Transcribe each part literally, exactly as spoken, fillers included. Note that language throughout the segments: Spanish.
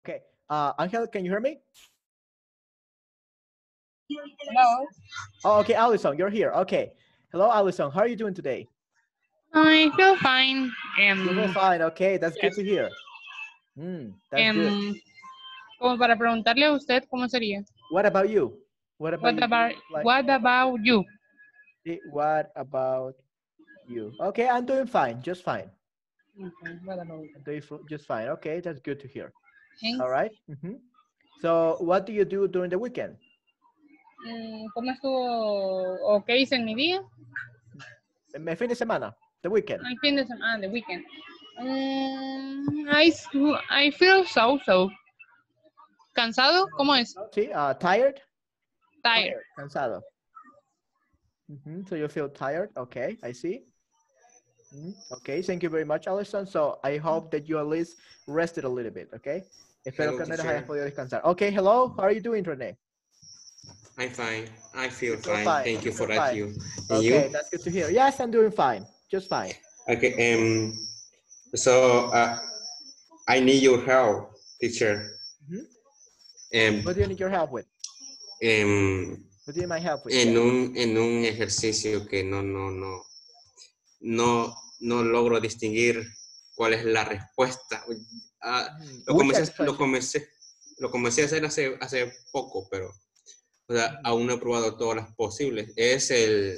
Okay. Uh, Angel, can you hear me? Hello. Oh, okay, Allison, you're here. Okay. Hello, Allison. How are you doing today? I feel fine. You feel Um, fine. Okay, that's yes. good to hear. Mm, that's good. Um, como para preguntarle a usted cómo sería. What about you? What about What you? about Like, what about you? eh, what about you? Okay, I'm doing fine. Just fine. Okay, what about you? I'm doing fu- just fine. Okay, that's good to hear. Thanks. All right. Mhm. So, what do you do during the weekend? Mm, ¿Cómo estuvo o qué hice en mi día? El fin de semana, the weekend. El fin de semana, the weekend. Mm, I, s- I feel so, so. ¿Cansado? ¿Cómo es? Sí, uh, tired? Tired. Cansado. Mhm. So you feel tired? Okay, I see. Mhm. Okay, thank you very much, Alison. So I hope that you at least rested a little bit, okay? Espero Hello, que al menos teacher. hayas podido descansar. Okay, hello. How are you doing, Rene? I'm fine. I feel You feel fine. fine. Thank you feel for fine. you. And Okay, you? that's good to hear. Yes, I'm doing fine. Just fine. Okay. Um. So uh, I need your help, teacher. Mhm. Um. What do you need your help with? Um. What do you need my help with? En Yes. un en un ejercicio que no no no no no logro distinguir cuál es la respuesta. Ah, Mhm. lo Which comencé lo exercise? comencé lo comencé a hacer hace hace poco, pero o sea, Mhm. aún no he probado todas las posibles. Es el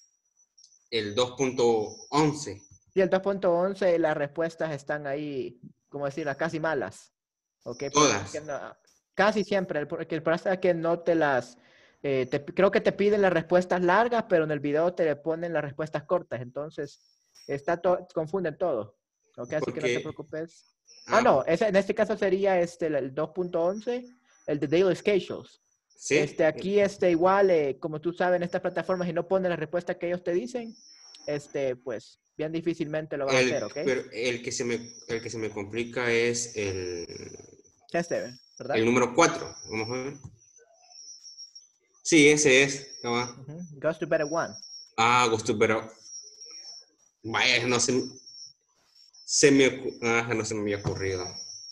el dos punto once. Y el dos punto once, las respuestas están ahí, como decirlas, casi malas. Ok, por eso es que Todas. no, casi siempre, el, porque el problema es que no te las, eh, te- creo que te piden las respuestas largas, pero en el video te ponen las respuestas cortas, entonces está to- confunden todo. Ok, así que no te Porque preocupes. Ah, ah, no, ese, en este caso sería este, el el dos punto once, el de Daily Schedules. sí, Este, aquí, este, igual, eh, como tú sabes, en estas plataformas, y no ponen la respuesta que ellos te dicen, este, pues, bien difícilmente lo vas a hacer, el, ¿ok? pero el que se me el que se me complica es el, Este, ¿verdad? el número cuatro. Vamos a ver. Sí, ese es. ¿No? Ujú. Goes to better one. Ah, Augusto, pero vaya, no se, se me ocu- ah, no se me había ocurrido.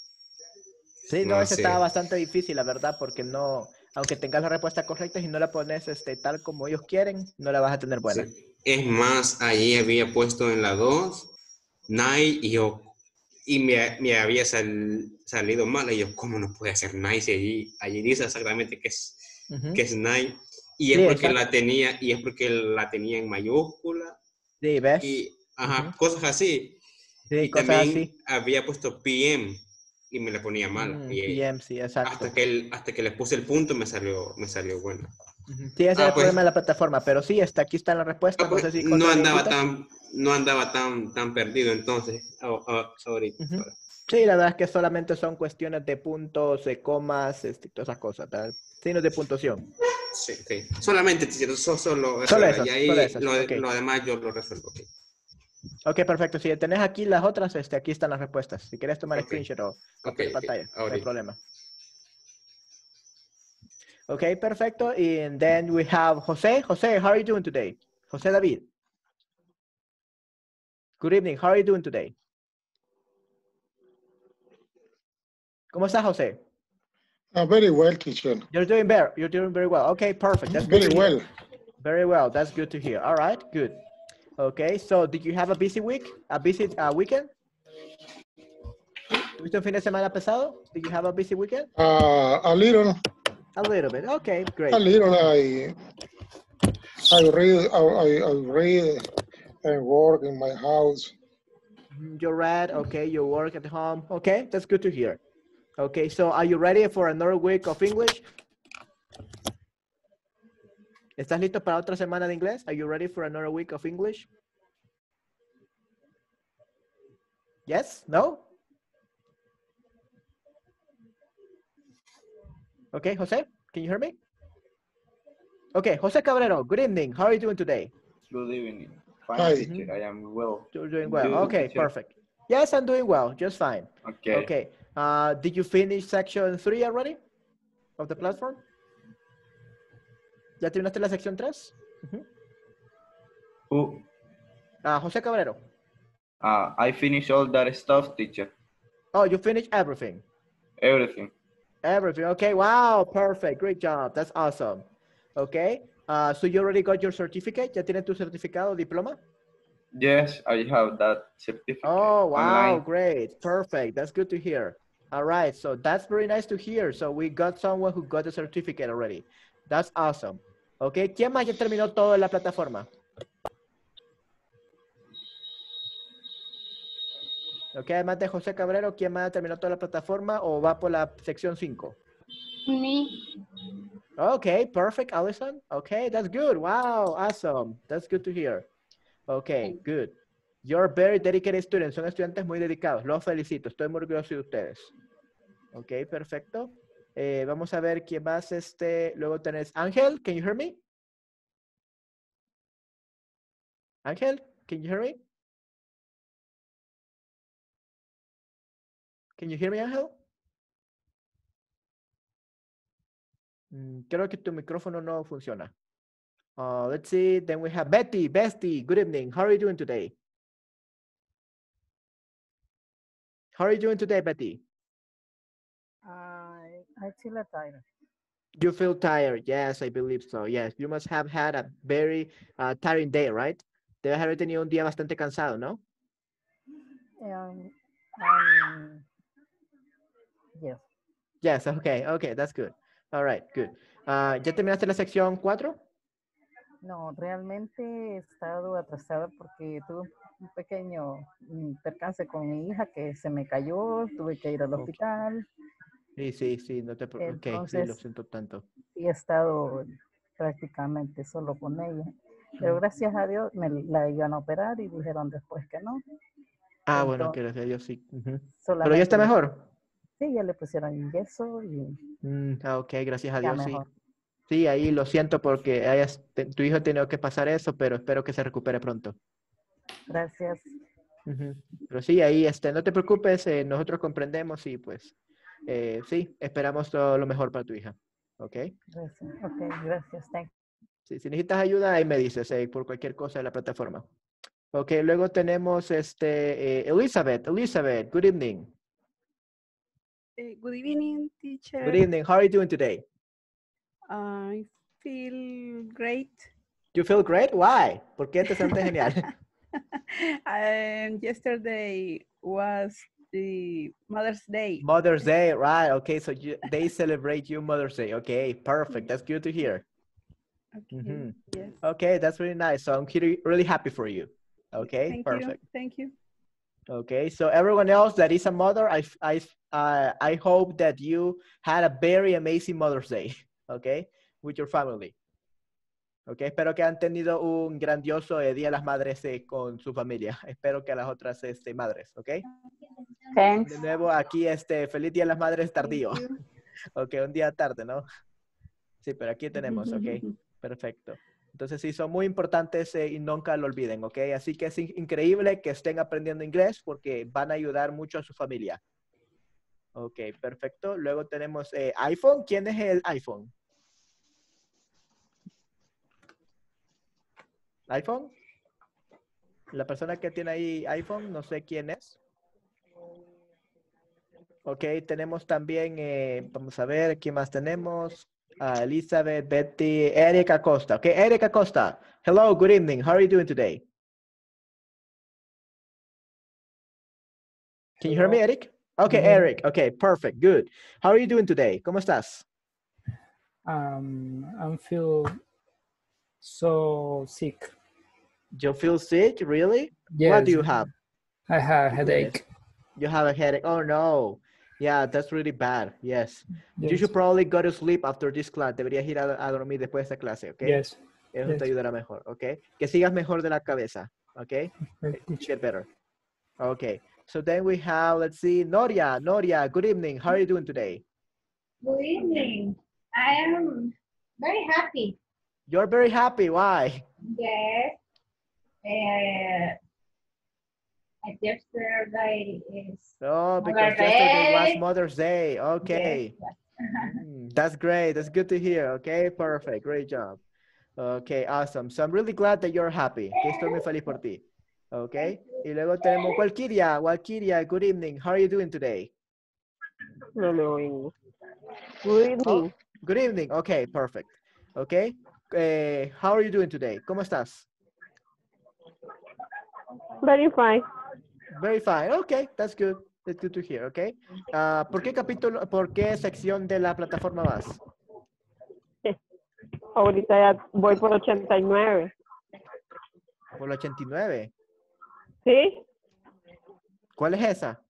Sí, no, No ese estaba sé. bastante difícil, la verdad, porque no, aunque tengas la respuesta correcta, si no la pones este, tal como ellos quieren, no la vas a tener buena. Sí. Es más, ahí había puesto en la dos Nai y yo y me, me había sal- salido mal y yo, ¿cómo no puede ser Nai si allí, allí dice exactamente que es Ujú. que es Nai? Y es Sí, porque exacto. la tenía y es porque la tenía en mayúscula Sí, ¿ves? y ajá, Ujú. cosas así. Sí, Y cosas también así. había puesto P M y me la ponía mal. Mm, Y P M, sí, exacto. hasta que, el- hasta que le puse el punto me salió, me salió bueno. Ujú. Sí, ese es Ah, el pues, problema de la plataforma, pero sí, está, aquí están las ah, respuestas, no pues sé si no consta andaba negritas. tan, no andaba tan, tan perdido entonces, ah, ah, ahorita. Ujú. Sí, la verdad es que solamente son cuestiones de puntos, de comas, este, todas esas cosas, tal. Signos de puntuación. Sí, sí. Solamente, teacher, so- solo eso Solo era. Y esas, solo ahí esas, lo, ok. lo demás yo lo resuelvo. Ok, Ok, perfecto. Si tenés aquí las otras, este, aquí están las respuestas. Si quieres tomar ok, screenshot o ok, captura de ok, pantalla, no hay ahorita. problema. Ok, perfecto. And then we have Jose. Jose, how are you doing today? Jose David. Good evening. How are you doing today? ¿Cómo estás, Jose? Uh, very well, teacher. You're doing very, you're doing very well. Okay, perfect. That's good Very to hear. well. Very well. That's good to hear. All right, good. Okay, so did you have a busy week? A busy uh, weekend? ¿Tuviste un fin de semana pesado? Did you have a busy weekend? Uh, a little, A little bit. Okay, great. a little. I, I read, I, I I read and work in my house. You read, okay, you work at home. Okay, that's good to hear. Okay, so are you ready for another week of English? ¿Estás listo para otra semana de inglés? Are you ready for another week of English? Yes? No? Okay, Jose, can you hear me? Okay, Jose Cabrero, good evening. How are you doing today? Good evening. Fine, Hi. teacher. I am well. You're doing And well. you, Okay, teacher? perfect. Yes, I'm doing well, just fine. Okay. Okay, uh, did you finish section three already of the platform? ¿Ya terminaste la sección tres? Uh-huh. Who? Uh, Jose Cabrero. Uh, I finished all that stuff, teacher. Oh, you finished everything. Everything. Everything. Okay. Wow. Perfect. Great job. That's awesome. Okay. Uh, so you already got your certificate? ¿Ya tienes tu certificado o diploma? Yes, I have that certificate Oh, wow. online. Great. Perfect. That's good to hear. All right. So that's very nice to hear. So we got someone who got the certificate already. That's awesome. Okay. ¿Quién más ya terminó todo en la plataforma? Ok, además de José Cabrero, ¿quién más terminó toda la plataforma o va por la sección cinco? Me. Okay, perfect, Allison. Okay, that's good. Wow, awesome. That's good to hear. Okay, good. You're very dedicated students. Son estudiantes muy dedicados. Los felicito. Estoy muy orgulloso de ustedes. Ok, perfecto. Eh, vamos a ver quién más. Este, luego tenés Ángel. Can you hear me? Ángel, can you hear me? Can you hear me, Ángel? Mm, creo que tu micrófono no funciona. Uh, let's see. Then we have Betty. Bestie, good evening. How are you doing today? How are you doing today, Betty? I I feel tired. You feel tired? Yes, I believe so. Yes, you must have had a very uh, tiring day, right? Debes haber tenido un día bastante cansado, ¿no? Um, um, yes. Yes, okay, okay, that's good. All right, good. Uh, ¿ya terminaste la sección cuatro? No, realmente he estado atrasada porque tuve un pequeño mm, percance con mi hija que se me cayó, tuve que ir al Ok. hospital Sí, sí, sí, no te preocupes. Ok, sí, lo Entonces- siento tanto. y he estado prácticamente solo con ella. Pero Mm. gracias a Dios me la iban a operar y dijeron después que no. Ah, bueno, Entonces, gracias a Dios, sí. Ujú. Pero solamente ya está le- mejor. Sí, ya le pusieron yeso y Mm, ah, ok, gracias a ya Dios, sí. mejor. Sí, ahí lo siento porque hayas, te- tu hijo ha tenido que pasar eso, pero espero que se recupere pronto. Gracias. Ujú. Pero sí, ahí este, no te preocupes, eh, nosotros comprendemos y pues eh, sí, esperamos todo lo mejor para tu hija. ¿Ok? Gracias. Ok, gracias. Thank Sí, si necesitas ayuda, ahí me dices eh, por cualquier cosa de la plataforma. Ok, luego tenemos este, eh, Elizabeth. Elizabeth, good evening. Eh, good evening, teacher. Good evening. How are you doing today? I feel great. You feel great? Why? ¿Por qué te sientes genial? And yesterday was the Mother's Day. Mother's Day, right? Okay, so you, they celebrate you Mother's Day. Okay, perfect. That's good to hear. Okay. Mhm. Yes. Okay, that's really nice. So I'm really, really happy for you. Okay, Thank perfect. you. Thank you. Okay, so everyone else that is a mother, I, I, uh, I hope that you had a very amazing Mother's Day, okay, with your family. Okay, espero que han tenido un grandioso eh, Día de las Madres eh, con su familia. Espero que a las otras este, madres, okay. Thanks. De nuevo, aquí, este, feliz Día de las Madres tardío. Thank you. Ok, un día tarde, ¿no? Sí, pero aquí tenemos, ok. Perfecto. Entonces sí, son muy importantes eh, y nunca lo olviden, ¿ok? Así que es in- increíble que estén aprendiendo inglés porque van a ayudar mucho a su familia. Ok, perfecto. Luego tenemos eh, iPhone. ¿Quién es el iPhone? ¿iPhone? La persona que tiene ahí iPhone, no sé quién es. Ok, tenemos también, eh, vamos a ver, ¿quién más tenemos? Ah, Elizabeth, Betty, Eric Acosta. Okay, Eric Acosta. Hello, good evening. How are you doing today? Can you hear me, Eric? Okay, Yeah. Eric. Okay, perfect. Good. How are you doing today? ¿Cómo estás? Um, I feel so sick. You feel sick? Really? Yes, What do you have? I have headache. You have a headache. Oh, no. Yeah, that's really bad. Yes. You Yes, should probably go to sleep after this class. Deberías ir a, a dormir después de esta clase, ¿ok? yes. Eso yes. te ayudará mejor, ¿ok? Que sigas mejor de la cabeza, ¿ok? Right, teacher. Get better. Okay. So then we have, let's see, Noria. Noria, good evening. How are you doing today? Good evening. I am very happy. You're very happy. Why? Yes. Uh, yesterday is Oh, because Mother's yesterday was Day. Mother's Day. Okay. Yes. Mm, that's great. That's good to hear. Okay, perfect. Great job. Okay, awesome. So I'm really glad that you're happy. Que estoy muy feliz por ti. Okay. Y luego tenemos Walkiria. Walkiria, good evening. How are you doing today? No le oigo. Good Oh, evening. good evening. Okay, perfect. Okay. Eh, how are you doing today? ¿Cómo estás? Very fine. Very fine. Okay, that's good. That's good to hear. Okay. Ah, ¿por qué capítulo, por qué sección de la plataforma vas? Ahorita ya voy por ochenta y nueve. Por la ochenta y nueve. ¿Sí? ¿Cuál es esa?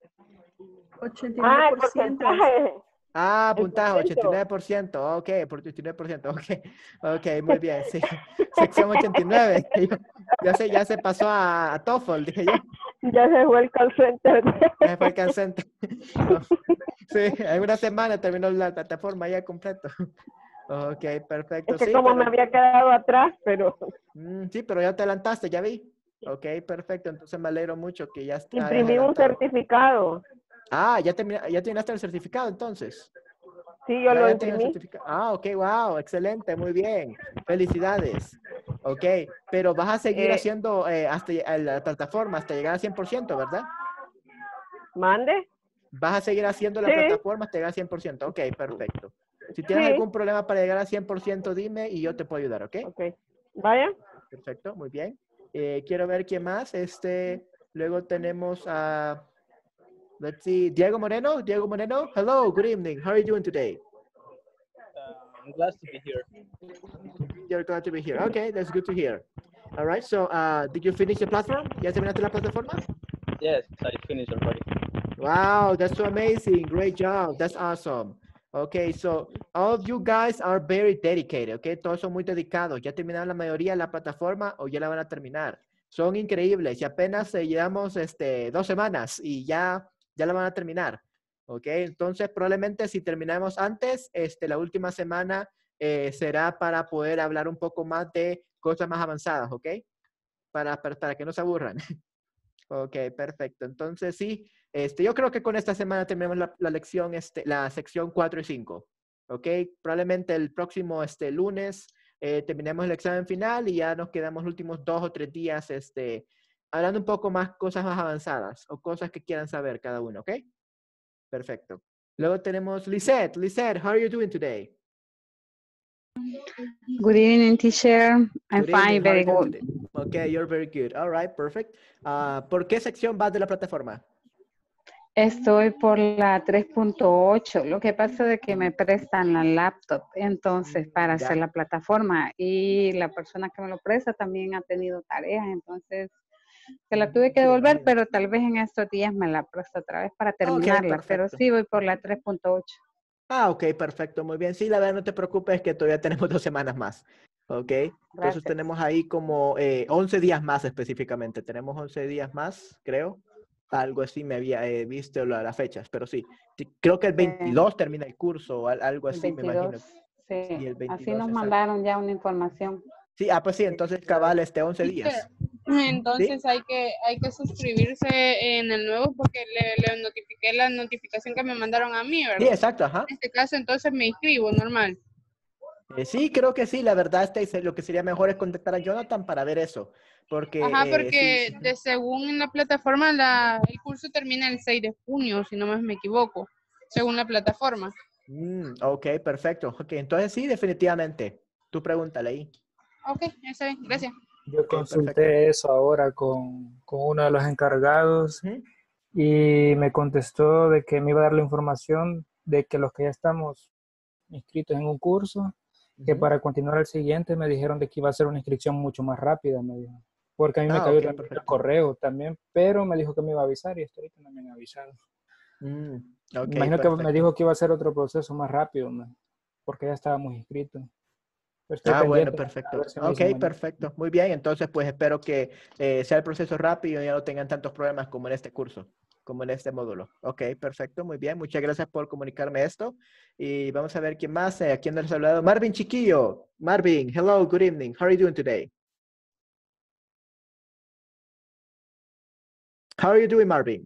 Ah, el ochenta y nueve por ciento. porcentaje. Ah, El puntaje, porcento. ochenta y nueve por ciento. Ok, por ochenta y nueve por ciento. Ok, ok, muy bien. Sí. Sección ochenta y nueve. Yo- ya, se, ya se pasó a, a TOEFL, dije yo. Ya se fue el call center. Ya se fue al call center. No. Sí, en una semana terminó la plataforma ya completo. Ok, perfecto. Es que Sí, como pero, me había quedado atrás, pero mm, sí, pero ya te adelantaste, ya vi. Ok, perfecto. Entonces me alegro mucho que ya te hayas imprimí un adelantado. certificado. Ah, ya, termina- ya terminaste el certificado entonces. Sí, yo Ya, lo ya tiene el imprimí. certificado. Ah, ok, wow, excelente, muy bien. Felicidades. Ok, pero vas a seguir Eh, haciendo eh, hasta ll- a la plataforma hasta llegar al cien por ciento, ¿verdad? ¿Mande? Vas a seguir haciendo la Sí, plataforma hasta llegar al cien por ciento. Ok, perfecto. Si tienes sí. algún problema para llegar al cien por ciento, dime y yo te puedo ayudar, ¿ok? Ok. Vaya. Perfecto, muy bien. Eh, quiero ver quién más. Este, luego tenemos a, let's see, Diego Moreno. Diego Moreno, hello, good evening. How are you doing today? I'm glad to be here. You're glad to be here. Okay, that's good to hear. All right, so uh, did you finish the platform? ¿Ya terminaste la plataforma? Yes, I finished already. Wow, that's so amazing. Great job. That's awesome. Okay, so all of you guys are very dedicated, okay? Todos son muy dedicados. ¿Ya terminaron la mayoría de la plataforma o ya la van a terminar? Son increíbles y apenas eh, llevamos este, dos semanas y ya, ya la van a terminar. Ok, entonces probablemente si terminamos antes, este, la última semana eh, será para poder hablar un poco más de cosas más avanzadas, ¿ok? Para, para, para que no se aburran. Ok, perfecto. Entonces sí, este, yo creo que con esta semana terminamos la, la lección, este, la sección cuatro y cinco. Ok, probablemente el próximo este, lunes eh, terminemos el examen final y ya nos quedamos los últimos dos o tres días este, hablando un poco más cosas más avanzadas o cosas que quieran saber cada uno, ¿ok? Perfecto. Luego tenemos Lisette. Lisette, how are you doing today? Good evening, teacher. I'm Good fine, evening. How are very you doing good. today? Okay, you're very good. All right, perfect. Ah, ¿por qué sección vas de la plataforma? Estoy por la tres punto ocho. Lo que pasa es que me prestan la laptop, entonces, para hacer Ya. la plataforma. Y la persona que me lo presta también ha tenido tareas, entonces, se la tuve que Sí, me devolver, imagino. pero tal vez en estos días me la presta otra vez para Ok, terminarla. Pero perfecto. sí, voy por la tres punto ocho. Ah, ok, perfecto, muy bien. Sí, la verdad, no te preocupes que todavía tenemos dos semanas más. Ok, entonces Gracias. tenemos ahí como eh, once días más específicamente. Tenemos once días más, creo. Algo así me había eh, visto la- las fechas, pero sí. Sí, creo que el Sí, veintidós termina el curso o al- algo el así, me imagino. veintidós. Sí, Sí, el así veintidós, nos exacto. mandaron ya una información. Sí, ah, pues sí, entonces cabal, este, once Teacher, días. ¿Sí? entonces hay que, hay que suscribirse en el nuevo porque le, le notifiqué la notificación que me mandaron a mí, Sí, ¿verdad? exacto, ajá. En este caso, entonces me inscribo normal. Eh, sí, creo que sí, la verdad, este, lo que sería mejor es contactar a Jonathan para ver eso, porque Ajá, eh, sí, porque de según en la plataforma, la, el curso termina el seis de junio, si no más me equivoco, según la plataforma. mm, ok, perfecto, ok, entonces sí, definitivamente, tú pregúntale ahí. Ok, eso es, gracias. Yo Ok, perfecto. consulté eso ahora con, con uno de los encargados Ujú. y me contestó de que me iba a dar la información de que los que ya estamos inscritos en un curso, que Ujú. para continuar al siguiente me dijeron de que iba a ser una inscripción mucho más rápida, me dijo. Porque a mí me Ah, cayó ok, también el perfecto. correo también, pero me dijo que me iba a avisar y hasta ahorita no me han avisado. Mm, Me ok, imagino que me perfecto. dijo que iba a ser otro proceso más rápido, ¿no? Porque ya estábamos inscritos. Pero estoy Ah, bueno, pendiente a perfecto. ver si me Ok, dicen mañana. perfecto. Muy bien, entonces pues espero que eh, sea el proceso rápido y ya no tengan tantos problemas como en este curso, como en este módulo. Ok, perfecto, muy bien. Muchas gracias por comunicarme esto. Y vamos a ver quién más, eh, a quién nos ha hablado. Marvin Chiquillo. Marvin, hello, good evening. How are you doing today? How are you doing, Marvin?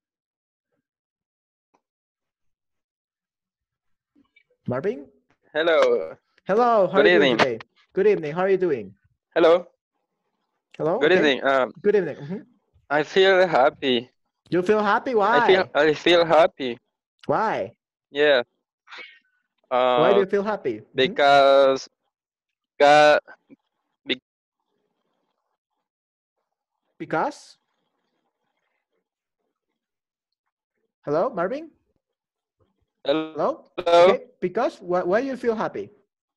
Marvin? Hello. Hello, how are Good you doing evening. today? Good evening, how are you doing? Hello. Hello, Good okay. evening. Um, Good evening. Mhm. I feel happy. You feel happy? I feel Why? I feel happy Why? Yeah. Why do Uh, you feel happy? Mhm. because God. Be- Because? Hello, Marvin? Hello. Hello? Okay, because why, why do you feel happy?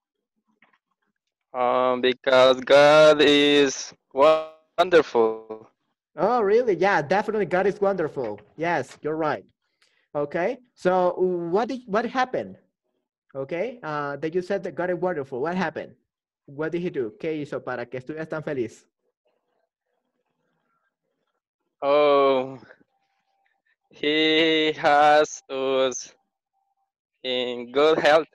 Um, because God is wonderful. Oh, really? Yeah, definitely. God is wonderful. Yes, you're right. Okay, so what did what happened? Okay, uh, that you said that God is wonderful. What happened? What did he do? ¿Qué hizo para que estuvieras tan feliz? Oh, He has us in good health.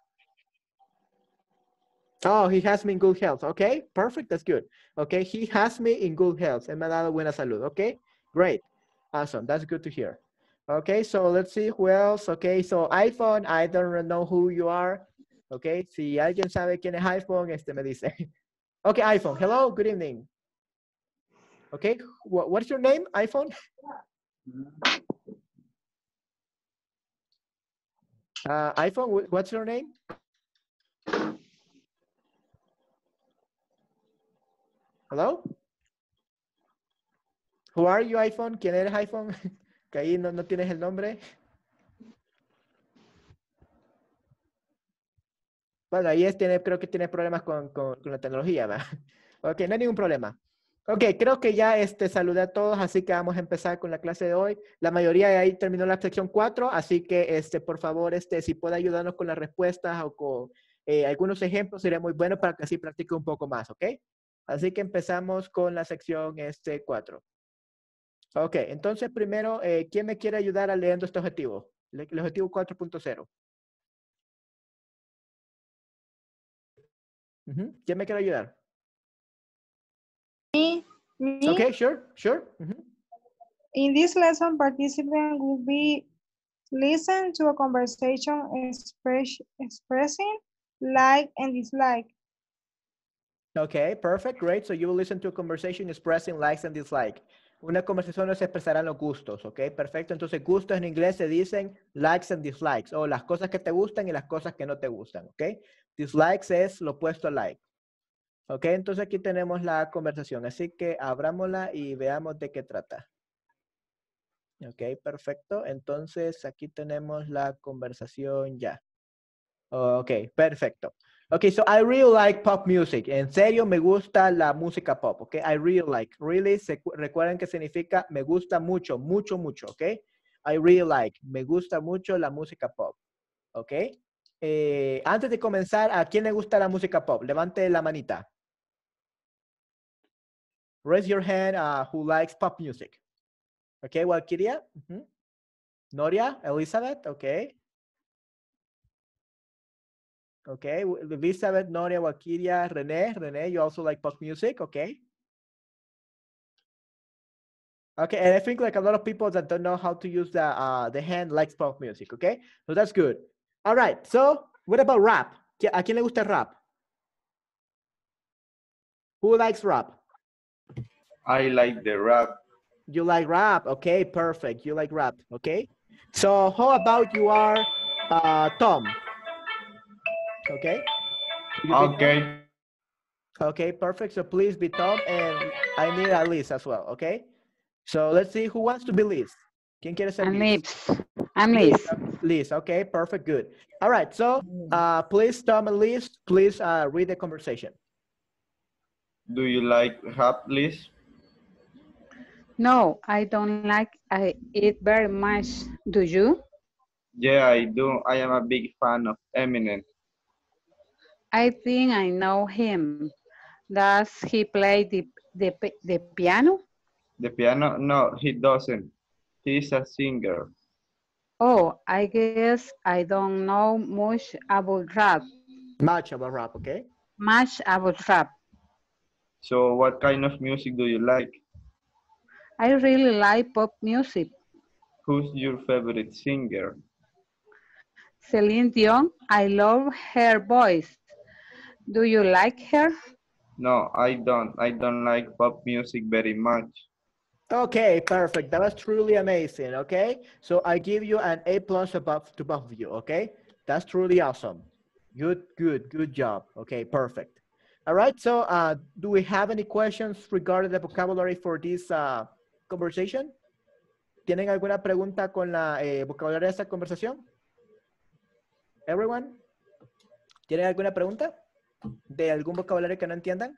Oh, he has me in good health. Okay, perfect. That's good. Okay, he has me in good health. Él me ha dado buena salud. Okay, great. Awesome. That's good to hear. Okay, so let's see who else. Okay, so iPhone, I don't know who you are. Okay, si alguien sabe quién es iPhone, este me dice. Okay, iPhone. Hello, good evening. Okay, what, what's your name, iPhone? Uh, iPhone, what's your name? Hello? Who are you, iPhone? ¿Quién eres, iPhone? Que ahí no, no tienes el nombre. Bueno, ahí es, tiene, creo que tiene problemas con, con, con la tecnología, ¿verdad? Ok, no hay ningún problema. Ok, creo que ya este, saludé a todos, así que vamos a empezar con la clase de hoy. La mayoría de ahí terminó la sección cuatro, así que este, por favor, este, si puede ayudarnos con las respuestas o con eh, algunos ejemplos, sería muy bueno para que así practique un poco más, ¿ok? Así que empezamos con la sección este, cuatro. Ok, entonces primero, eh, ¿quién me quiere ayudar a leyendo este objetivo? El, el objetivo cuatro punto cero. Uh-huh. ¿Quién me quiere ayudar? Me, me. Okay, sure, sure. Mm-hmm. In this lesson, participants will be listen to a conversation express, expressing like and dislike. Okay, perfect, great. So you will listen to a conversation expressing likes and dislike. Una conversación donde se expresarán los gustos, ok, perfecto. Entonces, gustos en inglés se dicen likes and dislikes, o las cosas que te gustan y las cosas que no te gustan, ok. Dislikes es lo opuesto a like. Ok, entonces aquí tenemos la conversación, así que abrámosla y veamos de qué trata. Ok, perfecto. Entonces, aquí tenemos la conversación ya. Ok, perfecto. Ok, so I really like pop music. En serio, me gusta la música pop, ok? I really like. Really, se, recuerden que significa me gusta mucho, mucho, mucho, ok? I really like. Me gusta mucho la música pop, ok? Eh, antes de comenzar, ¿a quién le gusta la música pop? Levante la manita. Raise your hand uh, who likes pop music. Ok, Walkiria. Uh-huh. Noria, Elizabeth, ok. Okay, Elizabeth, Noria, Walkiria, Rene, Rene, you also like pop music, okay? Okay, and I think like a lot of people that don't know how to use the uh, the hand likes pop music, okay? So that's good. All right, so what about rap? ¿A quién le gusta rap? Who likes rap? I like the rap. You like rap, okay, perfect. You like rap, okay? So how about you are uh, Tom? Okay? Okay. Tom? Okay, perfect. So please be Tom, and I need a Liz as well, okay? So let's see who wants to be Liz. ¿Quién quiere ser I'm Liz? Liz. I'm Liz. Liz, okay, perfect, good. All right, so uh, please, Tom and Liz, please uh, read the conversation. Do you like rap, Liz? No, I don't like I it very much. Do you? Yeah, I do. I am a big fan of Eminem. I think I know him. Does he play the, the, the piano? The piano? No, he doesn't. He's a singer. Oh, I guess I don't know much about rap. Much about rap, okay? Much about rap. So what kind of music do you like? I really like pop music. Who's your favorite singer? Celine Dion. I love her voice. Do you like her? No, I don't. I don't like pop music very much. Okay, perfect. That was truly amazing. Okay, so I give you an A plus above to both of you. Okay, that's truly awesome. Good, good, good job. Okay, perfect. All right. So, uh, do we have any questions regarding the vocabulary for this uh, conversation? ¿Tienen alguna pregunta con la eh, vocabulario de esta conversación? Everyone? ¿Tienen alguna pregunta de algún vocabulario que no entiendan?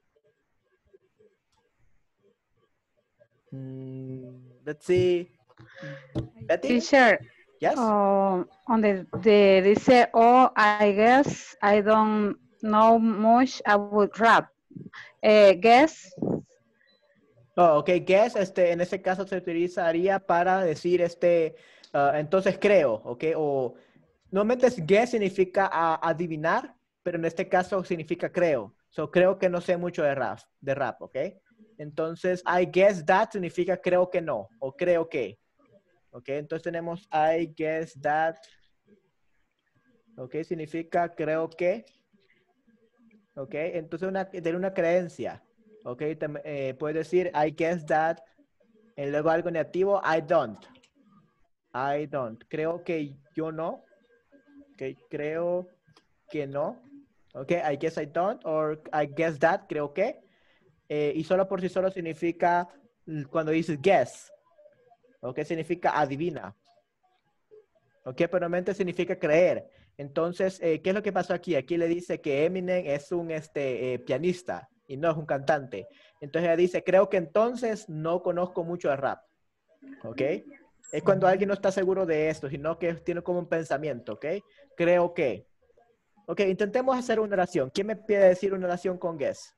Mm, let's see. Betty? Teacher, Yes. uh, on the, the dice, oh, I guess I don't know much about rap. Eh, guess, Oh, ok, guess, este, en ese caso se utilizaría para decir, este, ah, entonces creo, ok, o normalmente es guess significa ah, adivinar, pero en este caso significa creo. So, creo que no sé mucho de rap, de rap, ok. Entonces, I guess that significa creo que no, o creo que. Ok, entonces tenemos I guess that. Ok, significa creo que. Ok, entonces una, tener una creencia. Ok, Tem- eh, puedes decir I guess that. Y luego algo negativo, I don't. I don't. Creo que yo no. Ok, creo que no. Ok, I guess I don't. Or I guess that, creo que. Eh, y solo por sí solo significa mm, cuando dices guess. Ok, significa adivina. Ok, pero normalmente significa creer. Entonces, eh, ¿qué es lo que pasó aquí? Aquí le dice que Eminem es un este, eh, pianista y no es un cantante. Entonces ella dice, creo que entonces no conozco mucho de rap. ¿Ok? Es cuando alguien no está seguro de esto, sino que tiene como un pensamiento. ¿Ok? Creo que. Ok, intentemos hacer una oración. ¿Quién me pide decir una oración con guess?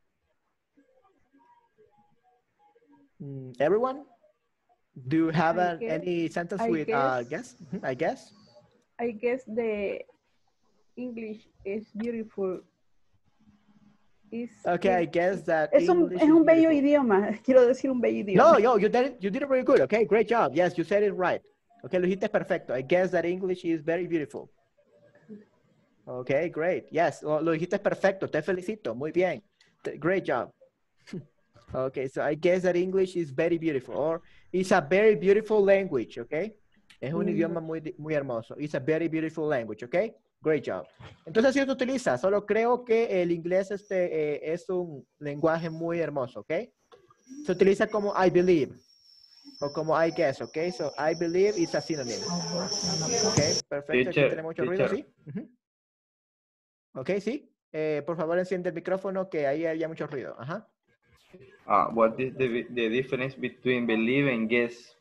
Mm, everyone? Do you have I an- guess- any sentence I with uh, guess- guess? Mhm, I guess. I guess the English is beautiful. Is Okay, I guess that es un, English es is un bello beautiful. idioma. Quiero decir un bello idioma. No, yo, you did it, you did it very good. Okay, great job. Yes, you said it right. Okay, lo dijiste perfecto. I guess that English is very beautiful. Okay, great. Yes, lo, lo dijiste perfecto. Te felicito. Muy bien. T- Great job. Okay, so I guess that English is very beautiful, or it's a very beautiful language. Okay, es un Mm. idioma muy, di- muy hermoso. It's a very beautiful language. Okay, great job. Entonces, si se utiliza, solo creo que el inglés este, eh, es un lenguaje muy hermoso. Okay, se utiliza como I believe o como I guess. Okay, so I believe is a synonym. Okay, perfecto. Aquí Teacher, tenemos mucho ruido, teacher. ¿sí? Ujú. Ok, sí. Eh, por favor, enciende el micrófono que ahí había mucho ruido. Ajá. Uh, what is the, the difference between believe and guess?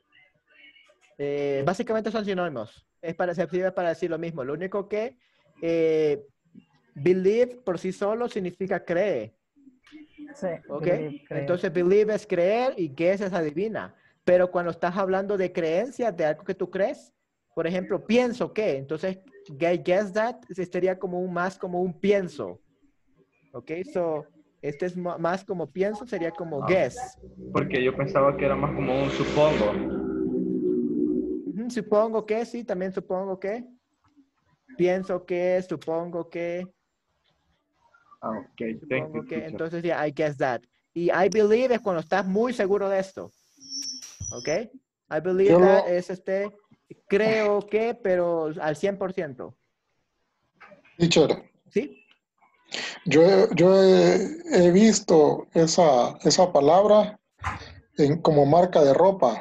Eh, básicamente son sinónimos. Es para, se sirve para decir lo mismo. Lo único que eh, believe por sí solo significa cree. Sí, ¿Ok? believe, creer. Entonces, believe es creer y guess es adivina. Pero cuando estás hablando de creencias, de algo que tú crees, por ejemplo, pienso que, entonces, I guess that sería como un más como un pienso. ¿Ok? So, este es ma- más como pienso, sería como Ah. guess. Porque yo pensaba que era más como un supongo. Ujú, supongo que, sí, también supongo que. Pienso que, supongo que, Ah, ok, thank supongo you, que. teacher. Entonces, ya, I guess that. Y I believe es cuando estás muy seguro de esto. ¿Ok? I believe Yo lo- that es este, creo que, pero al cien por ciento. Teacher, ¿Sí? yo, he- yo he, he visto esa, esa palabra en, como marca de ropa.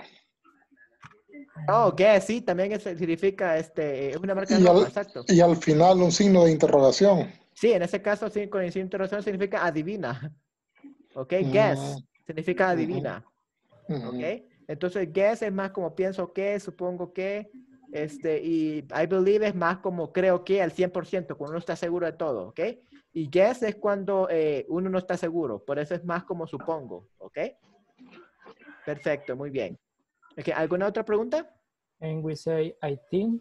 Oh, guess, sí, también es- significa, este, es una marca de Y ropa, al, exacto. y al final un signo de interrogación. Sí, en ese caso, sí, con el signo de interrogación significa adivina. ¿Ok? Mm, Guess significa adivina. ujú. ¿Ok? Entonces, guess es más como pienso que, supongo que, este, y I believe es más como creo que al cien por ciento, cuando uno está seguro de todo, ¿ok? Y guess es cuando eh, uno no está seguro, por eso es más como supongo, ¿ok? Perfecto, muy bien. Ok, ¿alguna otra pregunta? And we say, I think.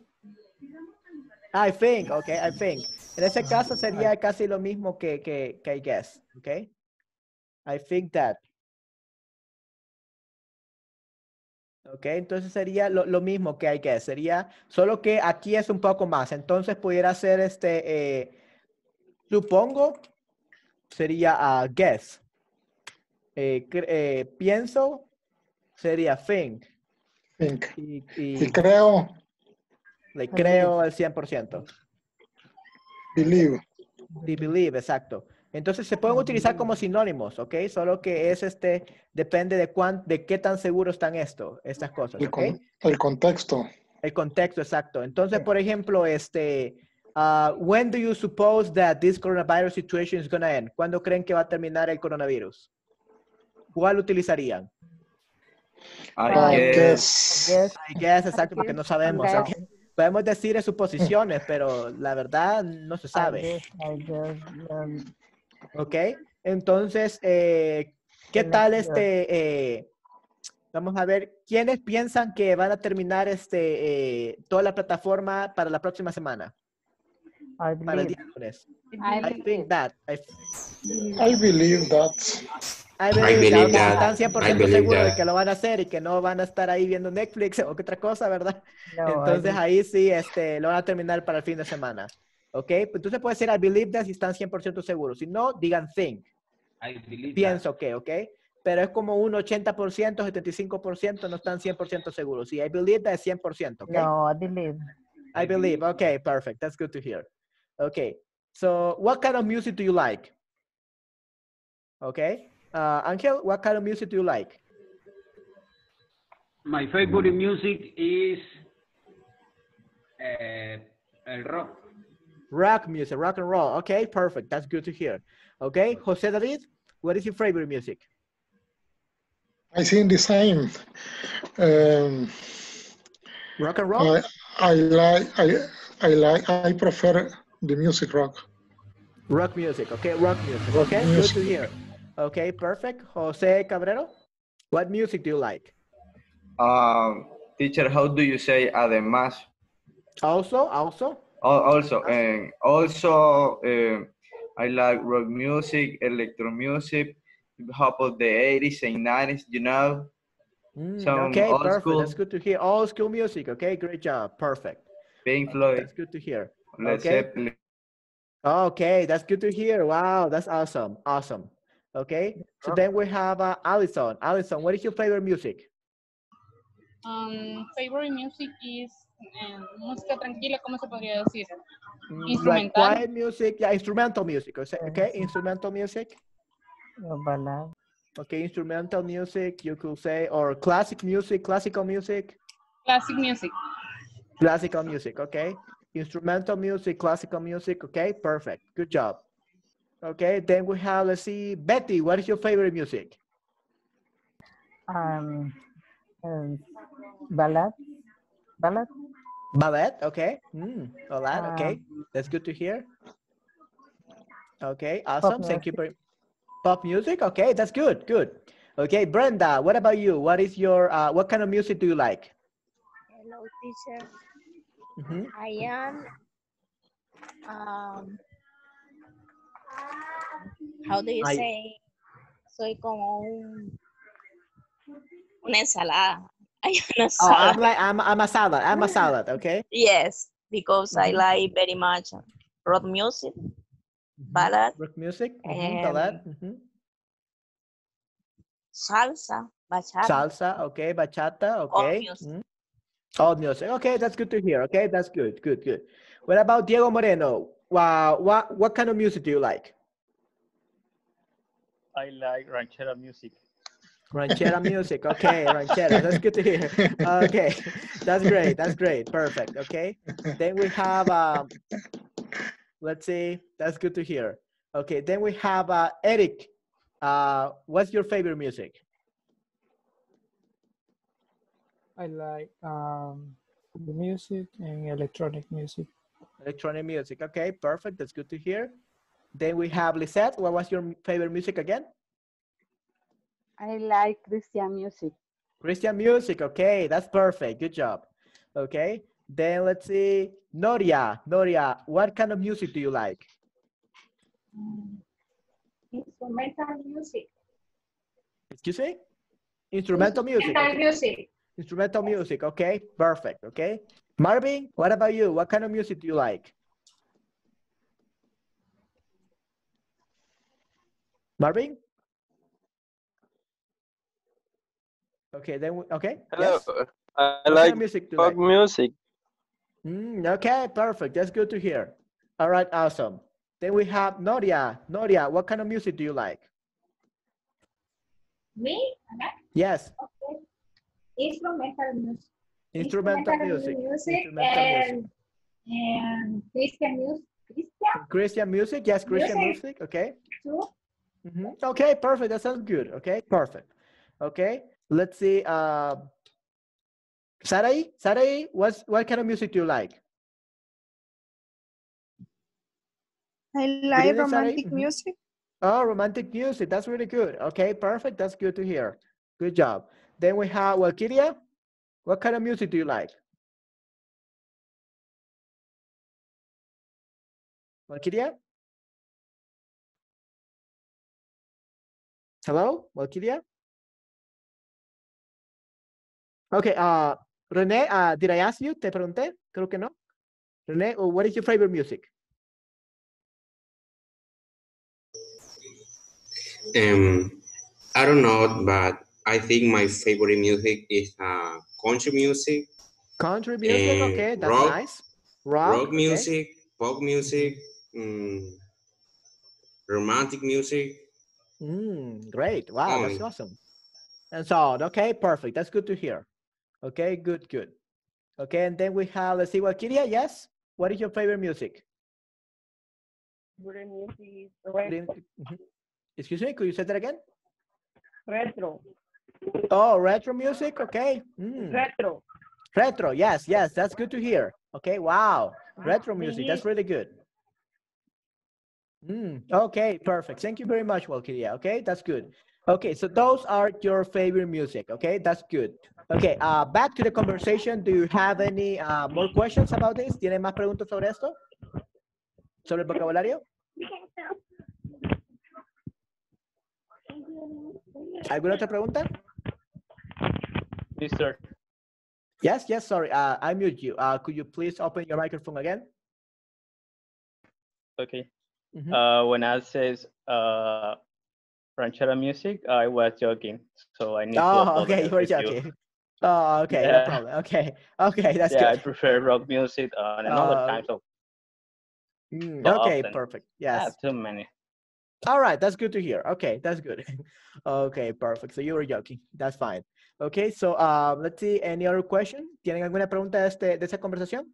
I think, ok, I think. En ese caso sería casi lo mismo que, que, que I guess, ¿ok? I think that. Ok, entonces sería lo, lo mismo que I guess, sería, solo que aquí es un poco más, entonces pudiera ser este, eh, supongo, sería a guess. Eh, cre- eh, pienso sería think. Think. Y, Y y creo, le creo al cien por ciento. believe. Y believe, exacto. Entonces se pueden utilizar como sinónimos, ¿ok? Solo que es este, depende de cuán, de qué tan seguro están esto, estas cosas, El, ¿ok? con- el contexto. El contexto, exacto. Entonces, por ejemplo, este, uh, when do you suppose that this coronavirus situation is going to end? ¿Cuándo creen que va a terminar el coronavirus? ¿Cuál utilizarían? I I guess. guess. I guess, exacto, porque no sabemos, guess. ¿ok? Podemos decir suposiciones, pero la verdad no se I sabe. guess, I guess, um, ¿Ok? Entonces, eh, ¿qué the tal next year. este? eh, vamos a ver, ¿quiénes piensan que van a terminar este, eh, toda la plataforma para la próxima semana? I Para el believe. día lunes. I I believe. think that. I, I believe that. I I believe believe that. that. Están cien por I ciento believe seguros de that. que lo van a hacer y que no van a estar ahí viendo Netflix o que otra cosa, ¿verdad? No, I Entonces believe. ahí sí este, lo van a terminar para el fin de semana. ¿Ok? Entonces puede ser I believe that si están cien por ciento seguros. Si no, digan think. I believe that. Pienso que, ¿ok? Pero es como un ochenta por ciento, setenta y cinco por ciento no están cien por ciento seguros. Y I believe that es cien por ciento, ¿ok? No, I believe. I believe. Okay, perfect. That's good to hear. Okay. So, what kind of music do you like? Okay. Uh, Angel, what kind of music do you like? My favorite music is uh, el rock. Rock music, rock and roll. Okay, perfect. That's good to hear. Okay, Jose David, what is your favorite music? I think the same. Um, Rock and roll? I, I like, I, I like, I prefer the music rock. Rock music. Okay, rock music. Rock Okay, music. good to hear. Okay, perfect. Jose Cabrero, what music do you like? Um, teacher, how do you say además? Also, also? Al- Also, and also, uh, I like rock music, electro music, hip hop of the eighties and nineties, you know, Mm, some okay, old perfect. school, That's good to hear. Old school music. Okay, great job. Perfect. Pink Okay, Floyd, that's good to hear. Led Okay. Zeppelin. Okay, that's good to hear. Wow, that's awesome. Awesome. Okay, so then we have uh, Allison. Allison, what is your favorite music? Um, favorite music is eh, música tranquila, ¿cómo se podría decir? Mm, Like Instrumental. quiet music, yeah, instrumental music. Okay, okay, instrumental music. No, ballad. Okay, instrumental music, you could say, or classic music, classical music, Classic music. classical music. Okay, instrumental music, classical music. Okay, perfect. Good job. Okay, then we have, let's see, Betty, what is your favorite music? Um, um, ballad. Ballad. Ballet, okay. Mm, ballet, okay. Um, That's good to hear. Okay, pop awesome. Thank you music. very Pop music, okay, that's good, good. Okay, Brenda, what about you? What is your, uh, what kind of music do you like? Hello, teacher. Mhm. I am, um, how do you I- say? Soy como un, una ensalada. Hay una Oh, I'm ensalada. like, I'm, I'm a salad, I'm a salad, okay? Yes, because I Mhm. like very much rock music, ballad, Rock music, mhm, and ballet, mhm. salsa, bachata, Salsa, okay, bachata, all okay. music. Mhm. All music, okay, that's good to hear, okay, that's good, good, good. What about Diego Moreno? Wow, what, what kind of music do you like? I like ranchera music. Ranchera music, okay, ranchera, that's good to hear. Okay, that's great, that's great, perfect, okay. Then we have, um, let's see, that's good to hear. Okay, then we have uh, Eric. Uh, what's your favorite music? I like um, the music and electronic music. Electronic music, okay, perfect, that's good to hear. Then we have Lisette. What was your favorite music again? I like Christian music. Christian music, okay, that's perfect, good job. Okay, then let's see, Noria, Noria, what kind of music do you like? Instrumental music. Excuse me? Instrumental music. Instrumental Okay. music. Instrumental music, okay, perfect, okay. Marvin, what about you? What kind of music do you like? Marvin? Okay, then, we, okay. Hello. Yes. I What like kind of music do you rock like? music. Mm, okay, perfect. That's good to hear. All right, awesome. Then we have Noria. Noria, what kind of music do you like? Me? Okay. Yes. Okay. Instrumental music. Instrumental music. music Instrumental and, music. and Christian music. Christian Christian music. Yes, Christian music. music. Okay. Too. Mm-hmm. Okay, perfect. That sounds good. Okay, perfect. Okay, let's see. Uh, Sarai, Sarai, what's, what kind of music do you like? I Good like evening, Sarai. romantic Mhm. music. Oh, romantic music. That's really good. Okay, perfect. That's good to hear. Good job. Then we have Walkiria. What kind of music do you like? Walkiria? Hello, Walkiria? Okay, uh, René, uh, did I ask you? Te pregunté? Creo que no. René, uh, what is your favorite music? Um, I don't know, but I think my favorite music is uh, country music. Country music, and okay, that's rock, nice. Rock, rock okay. music, pop music, mm, romantic music. Mm, great. Wow, that's Only. awesome. And so, okay, perfect. That's good to hear. Okay, good, good. Okay, and then we have, let's see, Walkiria, yes? What is your favorite music? Favorite music is Good retro. evening. Mhm. Excuse me, could you say that again? Retro. Oh, retro music, okay. Mm. Retro. Retro, yes, yes, that's good to hear. Okay, wow. Retro music, that's really good. Mm, okay, perfect. Thank you very much, Walkiria. Okay, that's good. Okay, so those are your favorite music. Okay, that's good. Okay, uh, back to the conversation. Do you have any uh, more questions about this? ¿Tienen más preguntas sobre esto? ¿Sobre el vocabulario? ¿Alguna otra pregunta? Mister Yes, yes, sorry. Uh, I mute you. Uh, could you please open your microphone again? Okay. Mhm. Uh, when I says uh, ranchera music, I was joking, so I need to Oh, apologize okay, you were with you. joking. Oh, okay, no Yeah. problem. Okay, okay, that's Yeah, I good. prefer rock music uh, and other Uh, kinds of, mm, but okay, often. perfect. Ah, Yes. too many. All right, that's good to hear. Okay, that's good. Okay, perfect. So you were joking. That's fine. Okay, so um, let's see. Any other question? ¿Tienen alguna pregunta de, este, de esa conversación?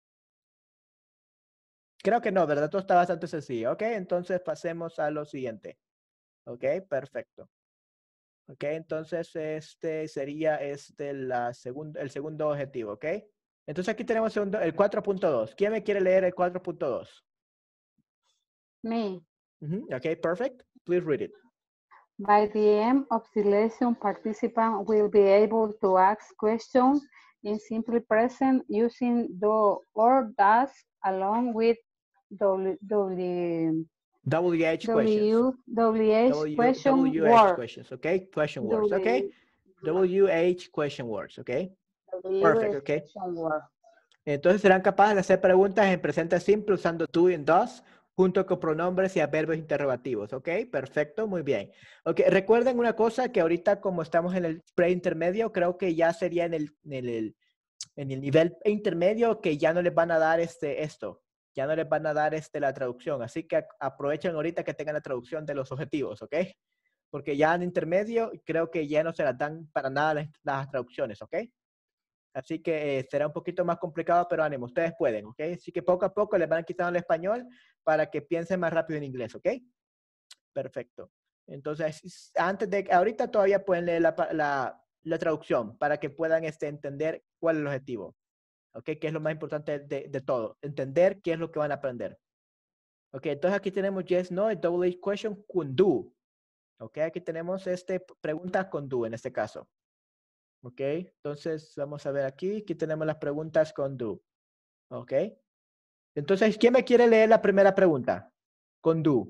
Creo que no, ¿verdad? Todo está bastante sencillo. Ok, entonces pasemos a lo siguiente. Ok, perfecto. Ok, entonces este sería este la segundo, el segundo objetivo, ¿ok? Entonces aquí tenemos segundo, el cuatro punto dos. ¿Quién me quiere leer el cuatro punto dos? Me. Mm-hmm. Ok, perfect. Please read it. By the end of the lesson, participants will be able to ask questions in simple present using do or does along with W, W, W H questions. W, WH W, question W H word. questions, okay? Question words, W- okay? W H question words, okay? Perfect, WH okay? question word. Entonces serán capaces de hacer preguntas en presente simple usando do y does junto con pronombres y adverbios interrogativos, ¿ok? Perfecto, muy bien. Ok, recuerden una cosa que ahorita como estamos en el preintermedio, creo que ya sería en el, en el, en el nivel intermedio que ya no les van a dar este, esto, ya no les van a dar este, la traducción, así que aprovechen ahorita que tengan la traducción de los objetivos, ¿ok? Porque ya en intermedio creo que ya no se las dan para nada las, las traducciones, ¿ok? Así que eh, será un poquito más complicado, pero ánimo, ustedes pueden, ¿ok? Así que poco a poco les van quitando el español para que piensen más rápido en inglés, ¿ok? Perfecto. Entonces, antes de, ahorita todavía pueden leer la, la, la traducción para que puedan este, entender cuál es el objetivo, ¿ok? Que es lo más importante de, de todo, entender qué es lo que van a aprender. Ok, entonces aquí tenemos yes, no, el double H question con do. Ok, aquí tenemos este, preguntas con do en este caso. Ok, entonces vamos a ver aquí. Aquí tenemos las preguntas con do. Ok. Entonces, ¿quién me quiere leer la primera pregunta? Con do.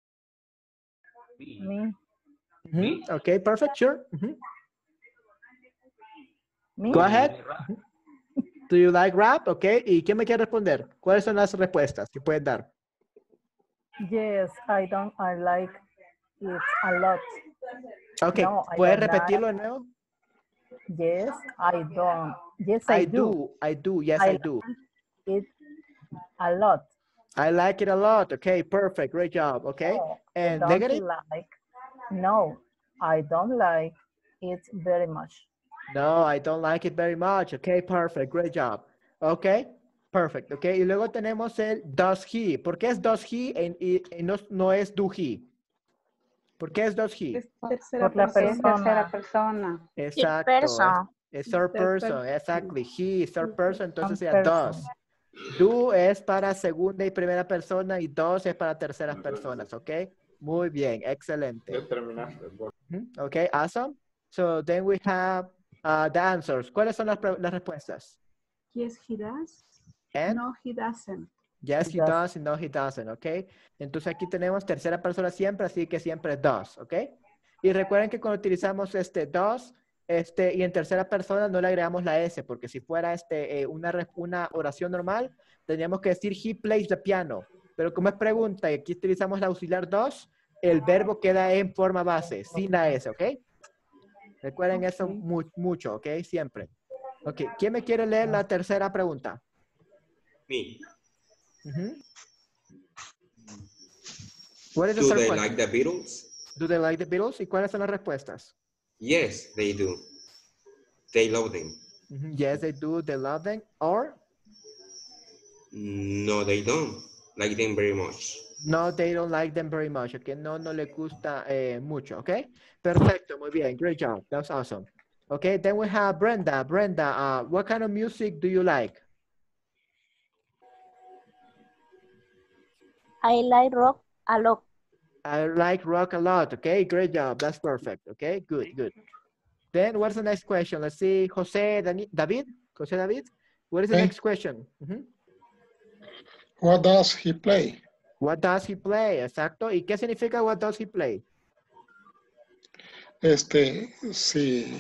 Me. Mm-hmm. Ok, perfect, sure. Mm-hmm. Me. Go ahead. Do you like rap? Ok, ¿y quién me quiere responder? ¿Cuáles son las respuestas que pueden dar? Yes, I don't, I like it a lot. Ok, No, I ¿puedes don't like- repetirlo de nuevo? Yes, I don't. Yes, I, I do. do. I do. Yes, I I do. like it a lot. I like it a lot. Okay, perfect. Great job. Okay. No, I And don't negative? like. No, I don't like it very much. No, I don't like it very much. Okay, perfect. Great job. Okay, perfect. Okay, y luego tenemos el does he. ¿Por qué es does he y, y- y no, no es do he? ¿Por qué es does he? Por la tercera persona. Exacto. person. Es, es third Third person. person. Exactly. He is third person, entonces Third sería person. does. Do es para segunda y primera persona y does es para terceras personas, ¿ok? Muy bien, excelente. Mhm, Okay, awesome. So then we have uh, the answers. ¿Cuáles son las, pre- las respuestas? Yes, he does. And No, he doesn't. yes, He he does. does y no, he doesn't, ¿ok? Entonces aquí tenemos tercera persona siempre, así que siempre does, ¿ok? Y recuerden que cuando utilizamos este does, este, y en tercera persona no le agregamos la S, porque si fuera este, eh, una, re- una oración normal, tendríamos que decir he plays the piano. Pero como es pregunta y aquí utilizamos la auxiliar does, el verbo queda en forma base, sin la S, ¿ok? Recuerden eso Ok. mu- mucho, ¿ok? Siempre. Ok, ¿quién me quiere leer la tercera pregunta? Me. Ujú. What is the Do third they question? like the Beatles? Do they like the Beatles? ¿Y cuáles son las respuestas? Yes, they do. They love them. Ujú, yes, they do. They love them. Or, No, they don't like them very much. no, they don't like them very much. Okay, no, no le gusta eh, mucho. Okay, perfecto. Muy bien. Great job. That's awesome. Okay, then we have Brenda. Brenda, uh, what kind of music do you like? I like rock a lot. I like rock a lot. Okay, great job. That's perfect. Okay, good, good. Then what's the next question? Let's see. Jose Dani- David. Jose David. What is the Okay. next question? Mhm. What does he play? What does he play? Exacto. ¿Y qué significa what does he play? Este, si,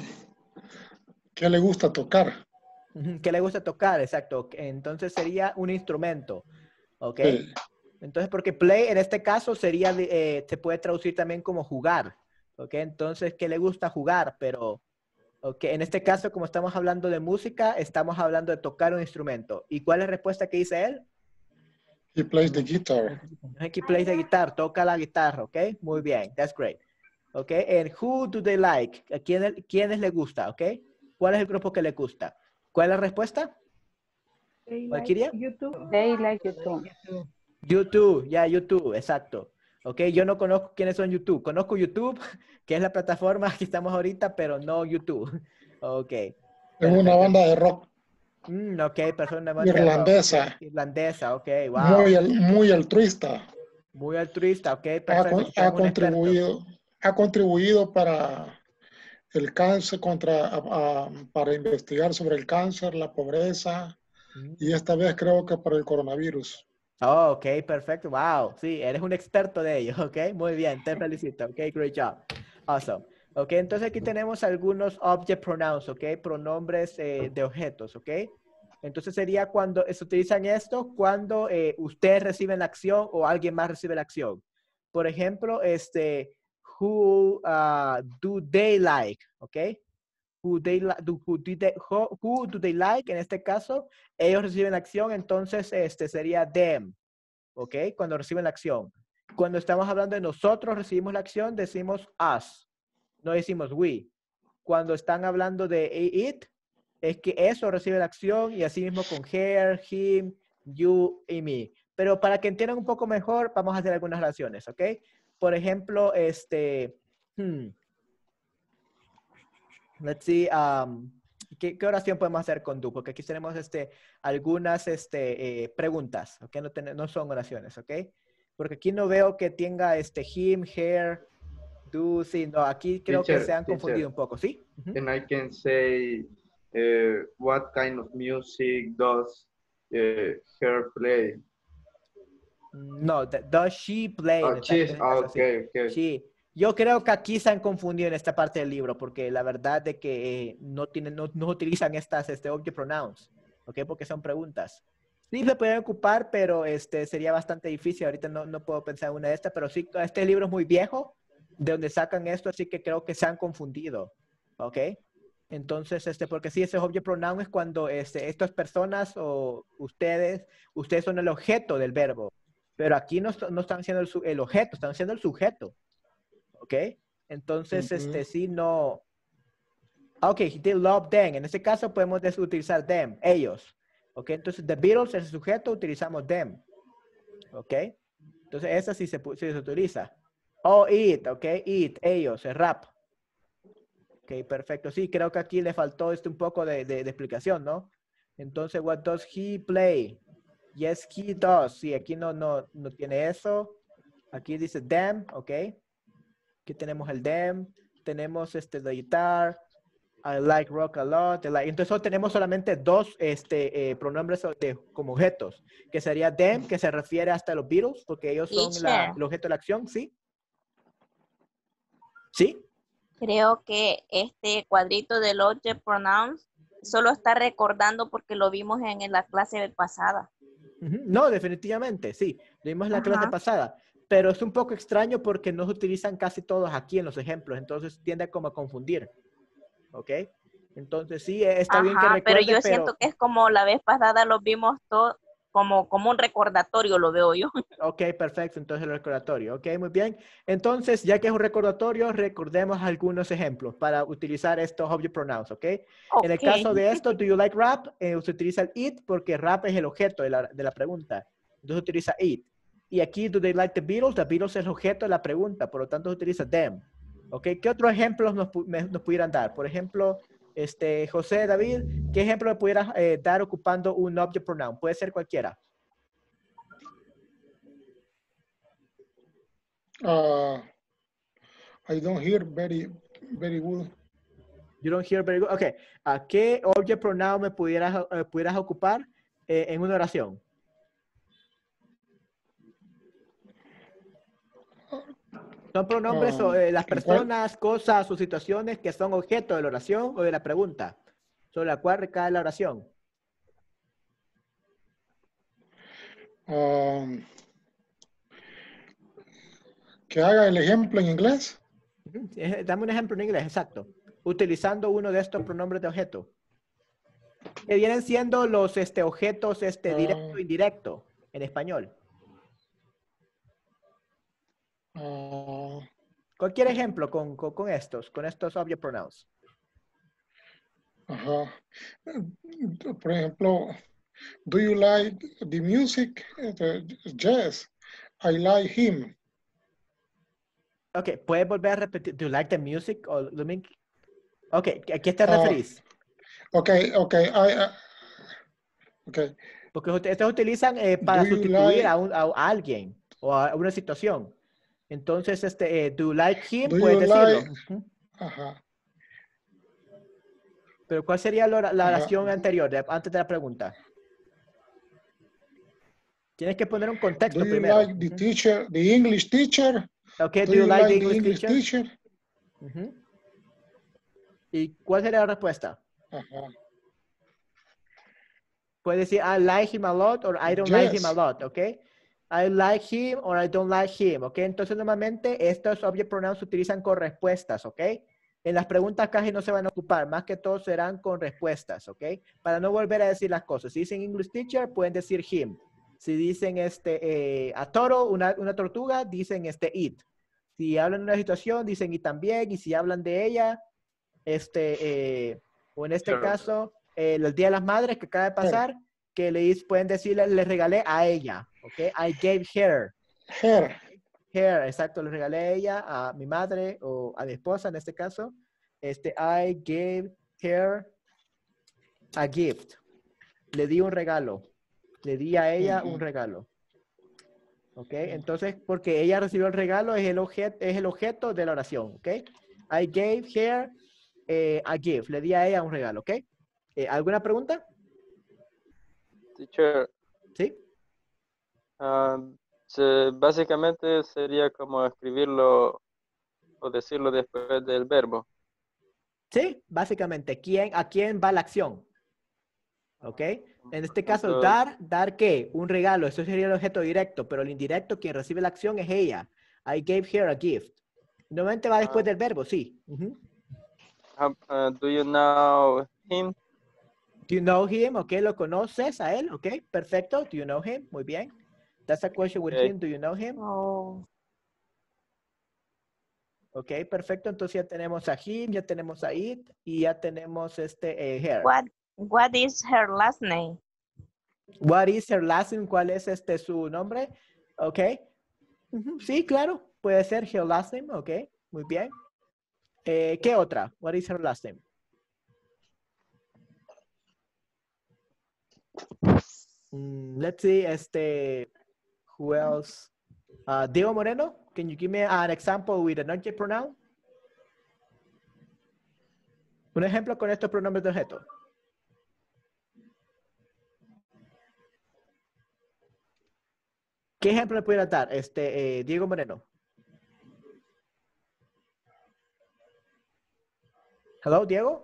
¿qué le gusta tocar? Ujú, ¿qué le gusta tocar? Exacto. Entonces sería un instrumento. ¿Ok? Sí. Entonces, porque play en este caso sería, de- eh, se puede traducir también como jugar. ¿Ok? Entonces, ¿qué le gusta jugar? Pero, ok, en este caso, como estamos hablando de música, estamos hablando de tocar un instrumento. ¿Y cuál es la respuesta que dice él? He plays the guitar. He plays the guitar, toca la guitarra, ¿ok? Muy bien, that's great. ¿Ok? And who do they like? ¿A quién, quiénes les gusta? ¿Ok? ¿Cuál es el grupo que le gusta? ¿Cuál es la respuesta? They like ¿Valkyria? YouTube. They like YouTube. YouTube, ya, YouTube, exacto. Ok, yo no conozco quiénes son YouTube. Conozco YouTube, que es la plataforma que estamos ahorita, pero no YouTube. Ok. Es perfecto. una banda de rock Mm, ok, persona de rock, irlandesa, ok, irlandesa, ok, wow. muy, al- muy altruista. Muy altruista, ok, Ha, perfecto. con- Usted ha es un experto. contribuido, ha contribuido para el cáncer, contra, a- a- para investigar sobre el cáncer, la pobreza y esta vez creo que para el coronavirus. Oh, ok, perfecto. Wow. Sí, eres un experto de ello. Ok, muy bien. Te felicito. Ok, great job. Awesome. Ok, entonces aquí tenemos algunos object pronouns, ok, pronombres eh, de objetos, ok. Entonces sería cuando se utilizan esto cuando eh, ustedes reciben la acción o alguien más recibe la acción. Por ejemplo, este, who uh, do they like, ok. Who, they, li- do, who, do they, who, who do they like, en este caso, ellos reciben la acción, entonces este sería them, ¿ok? Cuando reciben la acción. Cuando estamos hablando de nosotros recibimos la acción, decimos us, no decimos we. Cuando están hablando de it, es que eso recibe la acción y así mismo con her, him, you y me. Pero para que entiendan un poco mejor, vamos a hacer algunas relaciones, ¿ok? Por ejemplo, este... hmm, let's see, um, ¿qué, qué oración podemos hacer con do? Porque aquí tenemos este, algunas este, eh, preguntas, ¿ok? No, ten- no son oraciones, ¿ok? Porque aquí no veo que tenga este him, her, do, sí, no, aquí creo que Teacher, se han teacher. confundido un poco, ¿sí? Ujú. And I can say, uh, what kind of music does uh, her play? No, th- does she play? Oh, en esta- she's, en este ah, caso, sí. okay, okay. Sí. Yo creo que aquí se han confundido en esta parte del libro, porque la verdad de que eh, no, tienen, no, no utilizan estas este, object pronouns, ¿ok? Porque son preguntas. Sí se pueden ocupar, pero este, sería bastante difícil. Ahorita no, no puedo pensar en una de estas, pero sí, este libro es muy viejo, de donde sacan esto, así que creo que se han confundido, ¿ok? Entonces, este, porque sí, ese object pronoun es cuando este, estas personas o ustedes, ustedes son el objeto del verbo. Pero aquí no, no están siendo el, su- el objeto, están siendo el sujeto. ¿Ok? Entonces, Ujú. este, sí, no. Ok, he did love them. En este caso podemos des- utilizar them, ellos. ¿Ok? Entonces, the Beatles es el sujeto, utilizamos them. ¿Ok? Entonces, esa sí se, pu- sí se utiliza. Oh, it, ¿ok? It, ellos, el rap. Ok, perfecto. Sí, creo que aquí le faltó este un poco de, de, de explicación, ¿no? Entonces, what does he play? Yes, he does. Sí, aquí no, no, no tiene eso. Aquí dice them, ¿ok? Aquí tenemos el them. Tenemos este the guitar. I like rock a lot. I like- Entonces, solo tenemos solamente dos este, eh, pronombres de, como objetos, que sería them, que se refiere hasta los Beatles, porque ellos son la, Teacher, el objeto de la acción, ¿sí? ¿Sí? creo que este cuadrito del object pronouns solo está recordando porque lo vimos en la clase pasada. Ujú. No, definitivamente, sí. Lo vimos en la clase Ajá. pasada. Pero es un poco extraño porque no se utilizan casi todos aquí en los ejemplos. Entonces tiende como a confundir. ¿Ok? Entonces sí, eh, está bien que Ajá, pero recuerde, yo pero... siento que es como la vez pasada los vimos todos como, como un recordatorio, lo veo yo. Ok, perfecto. Entonces el recordatorio. Ok, muy bien. Entonces, ya que es un recordatorio, recordemos algunos ejemplos para utilizar estos object pronouns. ¿Ok? En el Ok. caso de esto, do you like rap? Eh, se utiliza el it porque rap es el objeto de la, de la pregunta. Entonces utiliza it. Y aquí, do they like the Beatles? The Beatles es el objeto de la pregunta, por lo tanto se utiliza them. ¿Ok? ¿Qué otros ejemplos nos, pu- me- nos pudieran dar? Por ejemplo, este, José, David, ¿qué ejemplo me pudieras eh, dar ocupando un object pronoun? Puede ser cualquiera. Uh, I don't hear very, very good. You don't hear very good. Ok. ¿A qué object pronoun me pudieras, eh, pudieras ocupar eh, en una oración? Son pronombres o Ah, eh, las ¿en cuál? personas, cosas o situaciones que son objeto de la oración o de la pregunta sobre la cual recae la oración. Um, que haga el ejemplo en inglés. Ujú. Eh, Dame un ejemplo en inglés, exacto. Utilizando uno de estos pronombres de objeto. Que vienen siendo los este, objetos este, directo Ah, e indirecto en español. ah, Cualquier ejemplo con, con, con estos, con estos object pronouns. ajá. Por ejemplo, do you like the music? Uh, Yes, I like him. Ok, ¿puedes volver a repetir? Do you like the music? O, do you mean- ok, ¿a qué te Ah, referís? okay, okay, I, uh, okay. Porque ut- estos utilizan eh, para Do you sustituir like, a, un- a alguien o a una situación. Entonces, este, eh, do you like him? do Puedes you decirlo. like, Ujú. ajá, Pero ¿cuál sería la, ora- la ajá. oración anterior, de- antes de la pregunta? Tienes que poner un Do contexto you primero. like the Ujú. teacher, the English teacher? Ok, Do do you you like the like the English English teacher? teacher? Ujú. ¿Y cuál sería la respuesta? Ajá. Puedes decir, I like him a lot or I don't like him a Yes. lot, ¿ok? I like him or I don't like him, ¿ok? Entonces, normalmente estos object pronouns se utilizan con respuestas, ¿ok? En las preguntas casi no se van a ocupar, más que todo serán con respuestas, ¿ok? Para no volver a decir las cosas. Si dicen English teacher, pueden decir him. Si dicen este, eh, a toro, una, una tortuga, dicen este it. Si hablan de una situación, dicen y también. Y si hablan de ella, este, eh, o en este Sure. caso, eh, el Día de las Madres que acaba de pasar, que le dis- pueden decirle, le regalé a ella, ¿ok? I gave her. Her. Her, exacto, le regalé a ella, a mi madre o a mi esposa en este caso. Este, I gave her a gift. Le di un regalo. Le di a ella Ujú. un regalo. ¿Ok? Entonces, porque ella recibió el regalo, es el, objeto, es el objeto de la oración. ¿Ok? I gave her eh, a gift. Le di a ella un regalo. ¿Ok? Eh, ¿Alguna pregunta? Teacher, ¿Sí? ah, se- básicamente sería como escribirlo o decirlo después del verbo. Sí, básicamente, ¿quién, ¿a quién va la acción? ¿Ok? En este caso, Entonces, dar, ¿dar qué? Un regalo, eso sería el objeto directo, pero el indirecto, quien recibe la acción es ella. I gave her a gift. Normalmente va después ah, del verbo, sí. Ujú. how, uh, do you know him? Do you know him? Ok, ¿lo conoces a él? Ok, perfecto. Do you know him? Muy bien. That's a question with Okay. him. Do you know him? Oh. Ok, perfecto. Entonces ya tenemos a him, ya tenemos a it y ya tenemos este eh, her. What, what is her last name? What is her last name? ¿Cuál es este su nombre? Ok. Ujú, sí, claro. Puede ser her last name. Ok, muy bien. Eh, ¿Qué otra? What is her last name? Mm, let's see, este, who else? Uh, Diego Moreno, can you give me an example with an object pronoun? Un ejemplo con estos pronombres de objeto. ¿Qué ejemplo le pudiera dar, este, eh, Diego Moreno? Hello, Diego?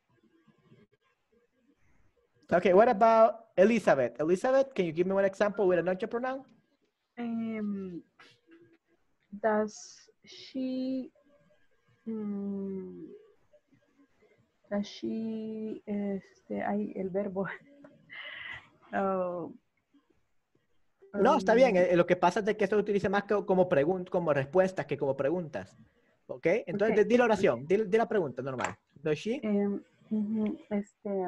Okay, what about Elizabeth? Elizabeth, can you give me one example with an object pronoun? Um, does she, mm, does she, este, hay el verbo. Oh, No, está bien. um, eh, Lo que pasa es de que esto se utiliza más que como, pregun como respuestas que como preguntas. ¿Ok? Entonces, Okay. di la oración, di, di la pregunta normal. Does she? em, ujú, este,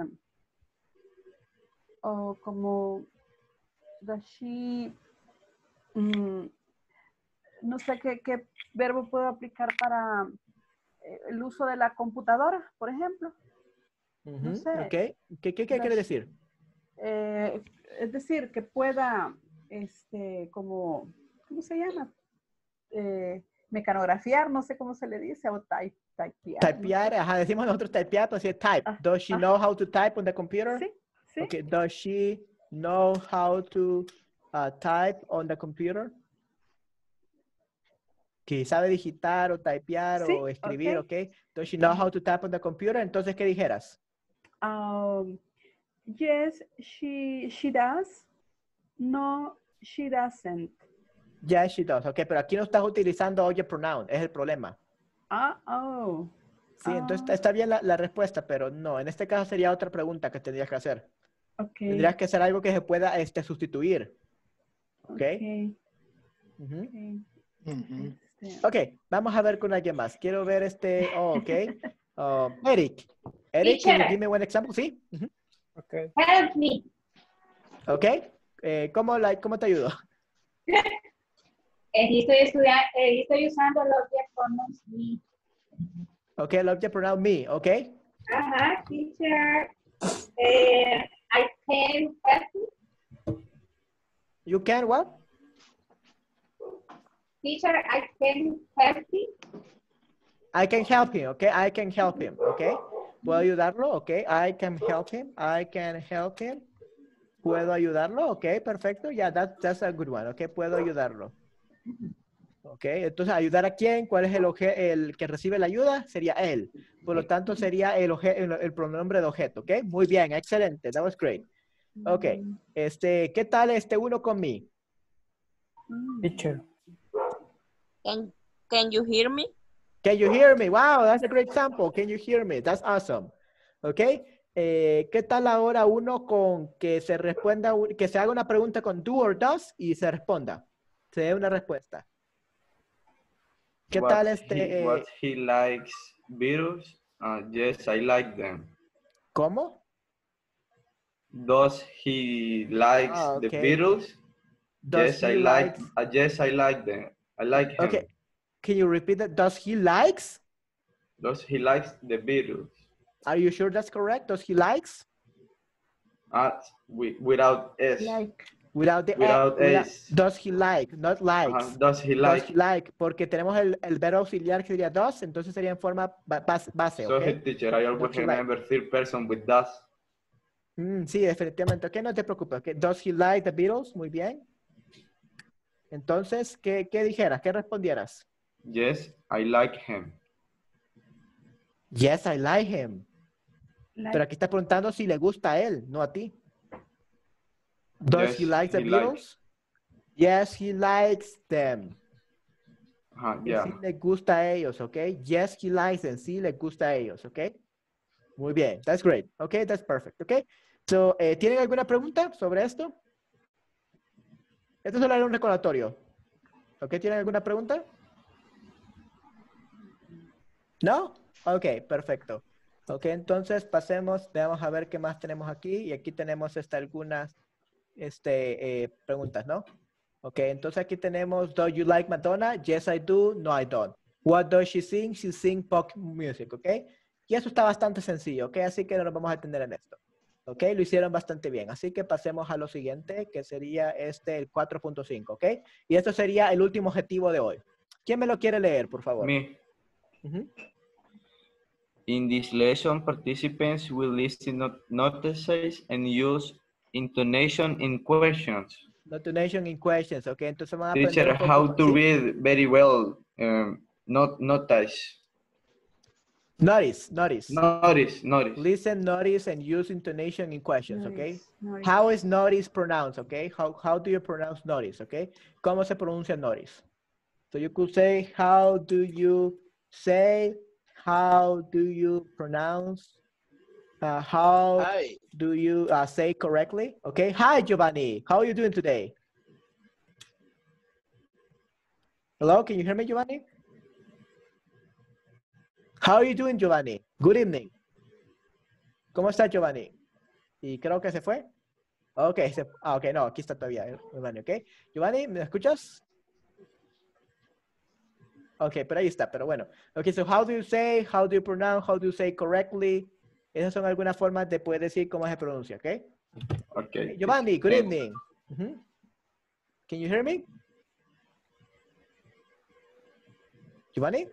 o como, does she, mm, no sé qué, qué verbo puedo aplicar para eh, el uso de la computadora, por ejemplo. Ujú, No sé. Ok. ¿Qué, qué, qué Does quiere she- decir? eh, es decir, que pueda, este, como, ¿cómo se llama? Eh, mecanografiar, no sé cómo se le dice, o type, typear. no Typear, sé. ajá, decimos nosotros typear, pues sí, type. Ah, Does she ajá. know how to type on the computer? Sí, sí. Okay, does she know how to uh, type on the computer? Que sabe digitar o typear Sí, o escribir, ok. ok. Does she know how to type on the computer? Entonces, ¿qué dijeras? Um, yes, she, she does. No, she doesn't. Yes, she does. Ok, pero aquí no estás utilizando object pronoun, es el problema. Ah, oh. Sí, entonces Ah, está bien la, la respuesta, pero no. En este caso sería otra pregunta que tendrías que hacer. ok. Tendrías que hacer algo que se pueda este, sustituir. Ok. Ok. Ujú. Ok. Ujú. Este, Ok, vamos a ver con alguien más. Quiero ver este. Oh, ok. Um, Eric. Eric, can you Teacher. give me one example? Sí. Ujú. Okay. Help me. Ok. Eh, ¿cómo, la, ¿Cómo te ayudo? Eh, estoy, estudiando, eh, estoy usando los object pronouns me. Ok, el object pronoun me. Ok. Ajá, teacher. Eh, I can help you. You can what? Teacher, I can help you. I can help him. Ok. I can help him. Ok. ¿Puedo ayudarlo? Ok. I can help him. I can help him. ¿Puedo ayudarlo? Ok, perfecto. Ya, yeah, that, that's a good one. Ok, puedo ayudarlo. Ok, entonces, ¿ayudar a quién? ¿Cuál es el, el que recibe la ayuda? Sería él. Por lo tanto, sería el, el, el pronombre de objeto. Ok, muy bien, excelente. That was great. Ok, este, ¿qué tal este uno con mí? Teacher. Can, can you hear me? Can you hear me? Wow, that's a great example. Can you hear me? That's awesome. Ok, eh, ¿qué tal ahora uno con que se responda, que se haga una pregunta con do or does y se responda? Se dé una respuesta. ¿Qué what tal este? He, Eh, what he likes Beatles? Uh, yes, I like them. ¿Cómo? Does he likes Ah, the okay. Beatles? Does Yes, I he like. likes? Uh, yes, I like them. I like him. Okay. Can you repeat that? Does he likes? Does he likes the Beatles? Are you sure that's correct? Does he likes? Uh, wi- without S. like. Without the Without without, S. does he like, not likes. Uh-huh. Does he Does like? he like, porque tenemos el, el verbo auxiliar que sería does, entonces sería en forma ba- base, base, So, ¿ok? teacher, I always Does he like? remember third person with does. Mm, sí, definitivamente. Ok, no te preocupes. Okay. Does he like the Beatles? Muy bien. Entonces, ¿qué, qué dijeras? ¿Qué respondieras? Yes, I like him. Yes, I like him. Like. Pero aquí está preguntando si le gusta a él, no a ti. Does Yes, he like the he Beatles? likes. Yes, he likes them. Uh, Que yeah. sí les gusta a ellos, ¿ok? Yes, he likes them. Sí les gusta a ellos, ¿ok? Muy bien. That's great. Ok, that's perfect. Ok. So, eh, ¿tienen alguna pregunta sobre esto? Esto solo era un recordatorio. ¿Ok? ¿Tienen alguna pregunta? ¿No? Ok, perfecto. Ok, entonces pasemos, veamos a ver qué más tenemos aquí. Y aquí tenemos este, algunas este, eh, preguntas, ¿no? Ok, entonces aquí tenemos, do you like Madonna? Yes, I do. No, I don't. What does she sing? She sings pop music, ok. Y eso está bastante sencillo, ok. Así que no nos vamos a atender en esto. Ok, lo hicieron bastante bien. Así que pasemos a lo siguiente, que sería este, el cuatro punto cinco, ok. Y esto sería el último objetivo de hoy. ¿Quién me lo quiere leer, por favor? Me. Uh-huh. In this lesson, participants will listen not notices and use intonation in questions. Intonation in questions, ok. Entonces van a Teacher, aprender un poco. how to ¿Sí? read very well. Um, not notice. Notice, notice. Notice, notice. Listen, notice, and use intonation in questions, Notice, okay? notice. How is notice pronounced, okay? How, how do you pronounce notice, okay? ¿Cómo se pronuncia notice? So you could say, how do you say, how do you pronounce, uh, how Hi. do you uh, say correctly, okay? Hi, Giovanni. How are you doing today? Hello, can you hear me, Giovanni? How are you doing, Giovanni? Good evening. ¿Cómo está, Giovanni? Y creo que se fue. Ok, se, ah, ok, no, aquí está todavía, Giovanni, ok. Giovanni, ¿me escuchas? Ok, pero ahí está, pero bueno. Ok, so how do you say, how do you pronounce, how do you say correctly? Esas son algunas formas de poder decir cómo se pronuncia, ok. Okay. Giovanni, good Thanks. evening. Uh-huh. Can you hear me? Giovanni?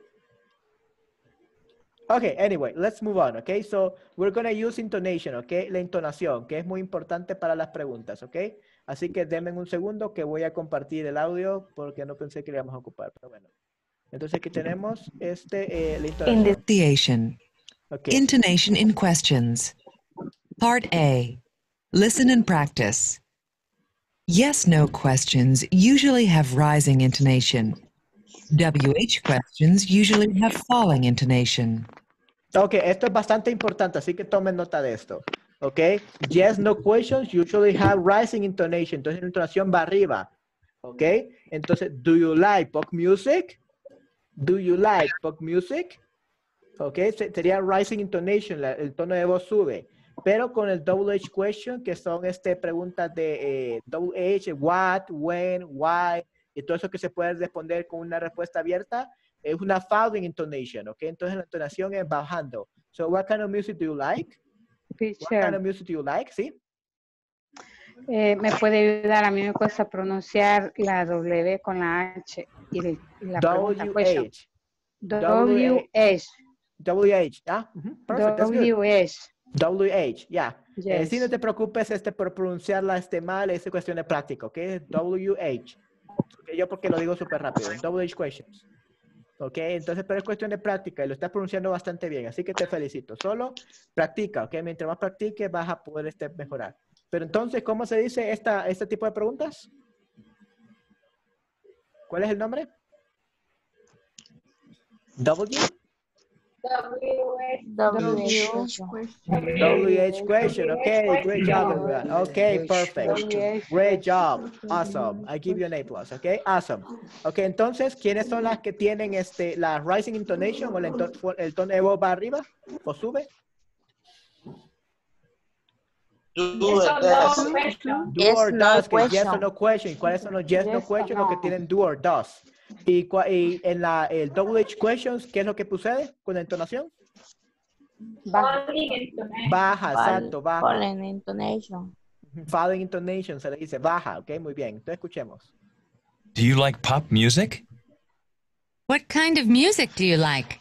Okay, anyway, let's move on, okay? So, we're going to use intonation, okay? La entonación, que es muy importante para las preguntas, okay? Así que denme un segundo que voy a compartir el audio porque no pensé que le íbamos a ocupar, pero bueno. Entonces aquí tenemos este, eh, la entonación. Intonation. Okay. Intonation in questions. Part A. Listen and practice. Yes-no questions usually have rising intonation. W H questions usually have falling intonation. Ok, esto es bastante importante, así que tomen nota de esto. Ok, yes, no questions usually have rising intonation. Entonces la entonación va arriba. Ok, entonces, do you like pop music? Do you like pop music? Ok, sería rising intonation, la, el tono de voz sube. Pero con el double H question, que son este, preguntas de eh, double H, what, when, why, y todo eso que se puede responder con una respuesta abierta, es una falling intonation, ¿ok? Entonces la entonación es bajando. So, what kind of music do you like? Teacher. What kind of music do you like? ¿Sí? Eh, ¿Me puede ayudar? A mí me cuesta pronunciar la W con la H y, y la pregunta, W H. W H. W H, ah, uh-huh. Perfect, that's good. W H. W H, ya. Yeah. Yes. Eh, si no te preocupes este, por pronunciarla este, mal, es cuestión de práctica, ¿ok? W H. Okay, yo porque lo digo súper rápido. W H questions. Ok, entonces, pero es cuestión de práctica y lo estás pronunciando bastante bien, así que te felicito. Solo practica, ok, mientras más practiques vas a poder este, mejorar. Pero entonces, ¿cómo se dice esta, este tipo de preguntas? ¿Cuál es el nombre? W. W H question. W H question. Okay, great job, everyone. Okay, perfect. Great job. Awesome. I give you an A plus. Okay, awesome. Okay, entonces, ¿quiénes son las que tienen este, la rising intonation o el, el tono de voz va arriba o sube? Do or does. Do or does, que yes or no question. ¿Cuáles son los yes, no question? Los que tienen do or does. Y, y en la, el W H questions, ¿qué es lo que sucede con la entonación? Baja. Baja, exacto, baja. Falling intonation. Falling intonation, se le dice baja, ok, muy bien. Entonces escuchemos. Do you like pop music? What kind of music do you like?